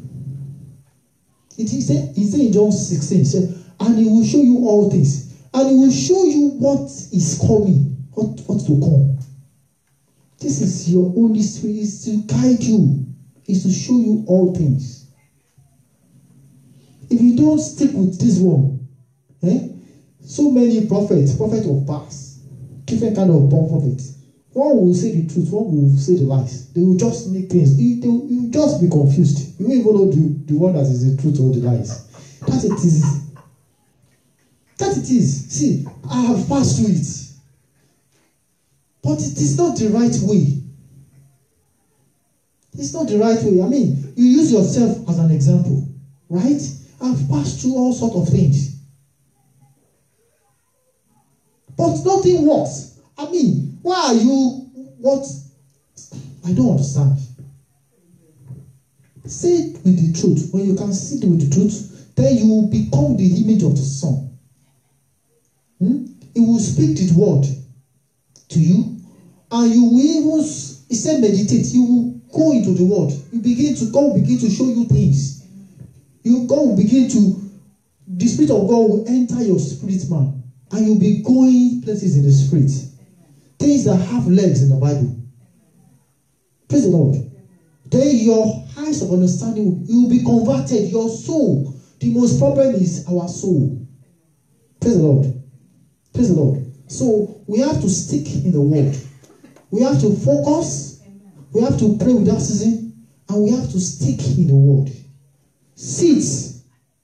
[SPEAKER 1] It is said, he said in John sixteen, he said, and He will show you all things. And He will show you what is coming. What, what to come. This is your Holy Spirit, is to guide you, is to show you all things. If you don't stick with this one, eh? So many prophets, prophets of past, different kind of prophets. One will say the truth, one will say the lies. They will just make things. You, they will, you will just be confused. You won't even know the, the one that is the truth or the lies. That it is. That it is. See, I have passed through it. But it is not the right way. It's not the right way. I mean, you use yourself as an example, right? I've passed through all sorts of things. But nothing works. I mean, why are you, what? I don't understand. Say it with the truth. When you can sit with the truth, then you will become the image of the Son. Hmm? It will speak His word to you, and you will even, He said, meditate. You will go into the word. You begin to, God will begin to show you things. You God will begin to, the Spirit of God will enter your spirit man, and you'll be going places in the Spirit. Things that have legs in the Bible. Praise the Lord. Then your eyes of understanding, you will be converted. Your soul. The most problem is our soul. Praise the Lord. Praise the Lord. So we have to stick in the word. We have to focus. We have to pray without ceasing. And we have to stick in the word. Sit.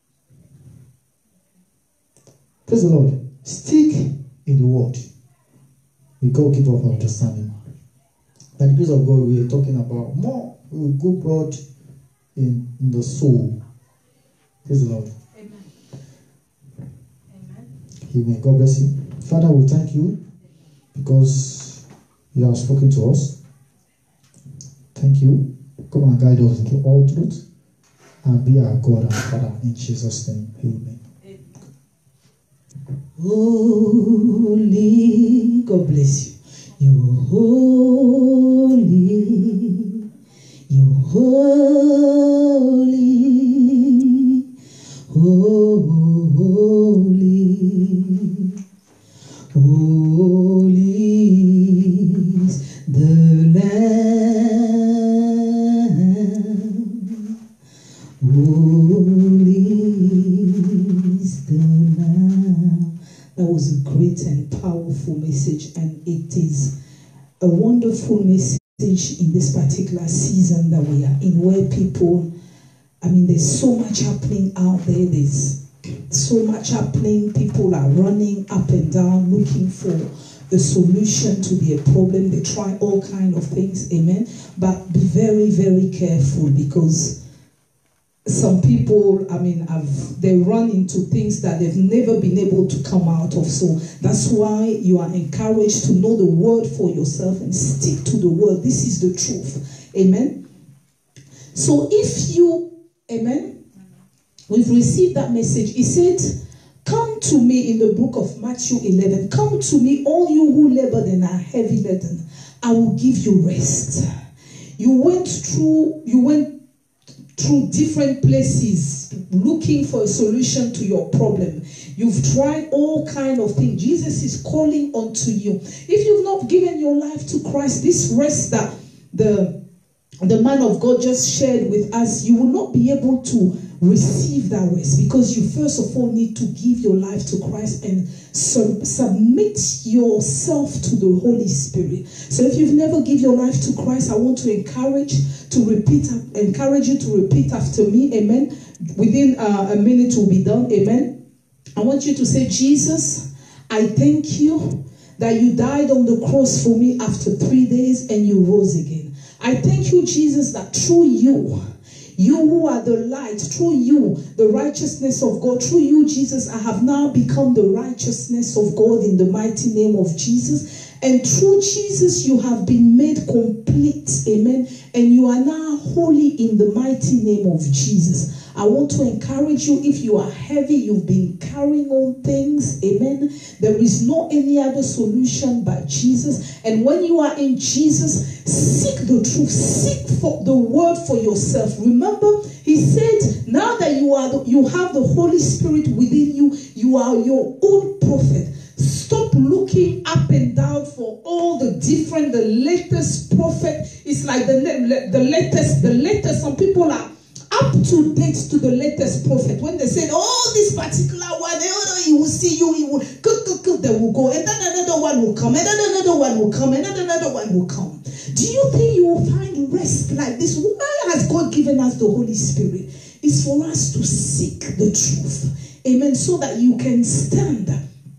[SPEAKER 1] Praise the Lord. Stick in the word. May God give us understanding. By the grace of God, we are talking about more. We will go broad in, in the soul. Praise the Lord.
[SPEAKER 2] Amen. Amen.
[SPEAKER 1] Amen. God bless you. Father, we thank you because you have spoken to us. Thank you. Come and guide us into all truth and be our God and Father in Jesus' name. Amen.
[SPEAKER 3] Holy, God bless you. You're holy, you're holy, holy, holy is the Lamb, holy is the Lamb. That was a great and powerful message, and it is a wonderful message in this particular season that we are in, where people, I mean, there's so much happening out there. There's so much happening. People are running up and down looking for a solution to their problem. They try all kinds of things, amen. But be very, very careful, because some people, I mean, have they run into things that they've never been able to come out of. So that's why you are encouraged to know the word for yourself and stick to the word. This is the truth. Amen. So if you, amen, we've received that message. He said, come to me in the book of Matthew eleven. Come to me, all you who labor and are heavy laden. I will give you rest. You went through, you went through different places looking for a solution to your problem. You've tried all kind of things. Jesus is calling unto you. If you've not given your life to Christ, this rest that the, the man of God just shared with us, you will not be able to receive that rest, because you first of all need to give your life to Christ and sub submit yourself to the Holy Spirit. So if you've never given your life to Christ, I want to encourage to repeat, encourage you to repeat after me, amen. Within uh, a minute will be done, amen. I want you to say, Jesus, I thank you that you died on the cross for me after three days and you rose again. I thank you, Jesus, that through you, you who are the light, through you, the righteousness of God, through you, Jesus, I have now become the righteousness of God in the mighty name of Jesus. And through Jesus, you have been made complete, amen. And you are now holy in the mighty name of Jesus. I want to encourage you, if you are heavy, you've been carrying on things, amen. There is no any other solution but Jesus. And when you are in Jesus, seek the truth, seek for the word for yourself. Remember, he said, now that you are the, you have the Holy Spirit within you, you are your own prophet. Stop looking up and down for all the different, the latest prophet. It's like the, the latest, the latest. Some people are up to date to the latest prophet. When they said, oh, this particular one, oh, he will see you, he will, they will go, and then another one will come, and then another one will come, and then another one will come. Do you think you will find rest like this? Why has God given us the Holy Spirit? It's for us to seek the truth. Amen. So that you can stand.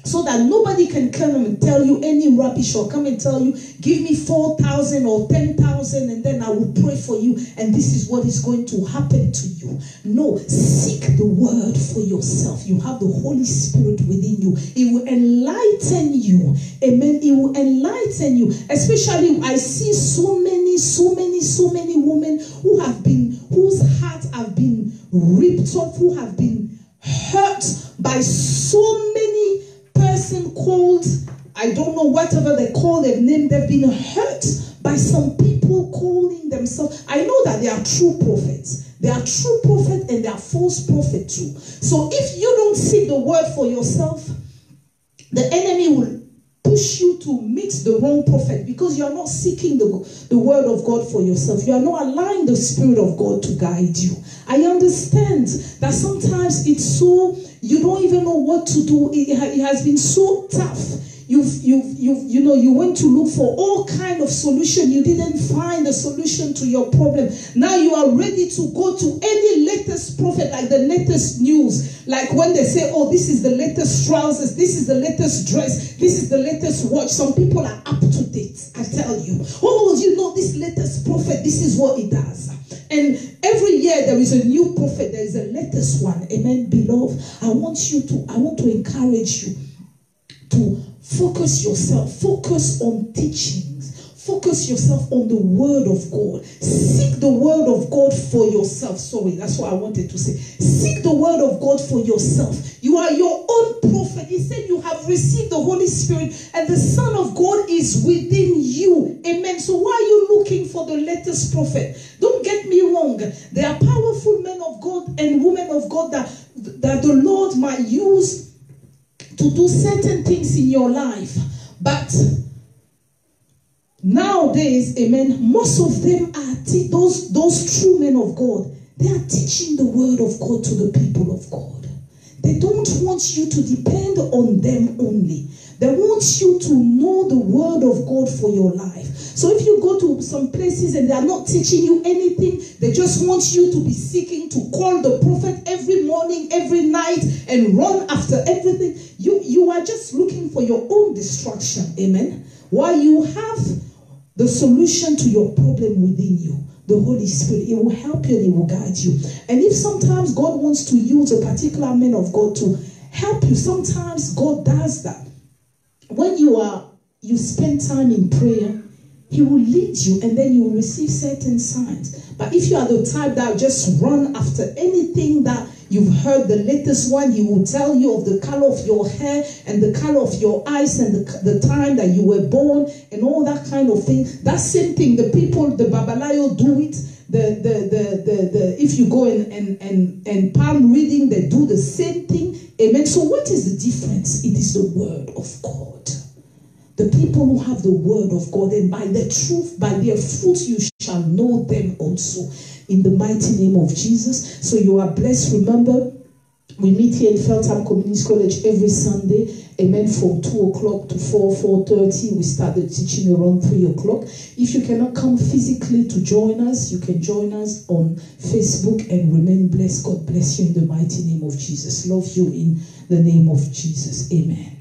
[SPEAKER 3] So that nobody can come and tell you any rubbish or come and tell you, give me four thousand or ten thousand and then I will pray for you and this is what is going to happen to you. No, seek the word for yourself. You have the Holy Spirit within you. It will enlighten you. Amen. It will enlighten you. Especially, I see so many, so many, so many women who have been, whose hearts have been ripped off, who have been hurt by so many person called, I don't know, whatever they call their name. They've been hurt by some people calling themselves. I know that they are true prophets. They are true prophets and they are false prophets too. So if you don't seek the word for yourself, the enemy will push you to meet the wrong prophet because you are not seeking the, the word of God for yourself. You are not allowing the Spirit of God to guide you. I understand that sometimes it's so, you don't even know what to do. It, it has been so tough. You've, you've, you've, you know, you went to look for all kind of solution. You didn't find a solution to your problem. Now you are ready to go to any latest prophet, like the latest news. Like when they say, oh, this is the latest trousers, this is the latest dress, this is the latest watch. Some people are up to date, I tell you. Oh, you know, this latest prophet, this is what it does. And every year there is a new prophet, there is a latest one. Amen, beloved. I want you to, I want to encourage you to focus yourself, focus on teachings, focus yourself on the word of God. Seek the word of God for yourself. Sorry, that's what I wanted to say. Seek the word of God for yourself. You are your own prophet. He said you have received the Holy Spirit and the Son of God is within you. Amen. So why are you looking for the latest prophet? Don't get me wrong. There are powerful men of God and women of God that, that the Lord might use to do certain things in your life. But nowadays, amen, most of them are te- those, those true men of God. They are teaching the word of God to the people of God. They don't want you to depend on them only. They want you to know the word of God for your life. So if you go to some places and they are not teaching you anything, they just want you to be seeking to call the prophet every morning, every night, and run after everything. You, you are just looking for your own destruction. Amen. While you have the solution to your problem within you, the Holy Spirit, it will help you and it will guide you. And if sometimes God wants to use a particular man of God to help you, sometimes God does that. When you are, you spend time in prayer, He will lead you and then you will receive certain signs. But if you are the type that just run after anything that you've heard, the latest one, He will tell you of the color of your hair and the color of your eyes and the, the time that you were born and all that kind of thing. That same thing, the people, the Babalayo do it. The, the, the, the, the, if you go and, and, and, and palm reading, they do the same thing. Amen. So what is the difference? It is the word of God. The people who have the word of God, and by the truth, by their fruit you shall know them also. In the mighty name of Jesus. So you are blessed. Remember, we meet here in Feltham Community College every Sunday. Amen. From two o'clock to four, four thirty. We started teaching around three o'clock. If you cannot come physically to join us, you can join us on Facebook and remain blessed. God bless you in the mighty name of Jesus. Love you in the name of Jesus. Amen.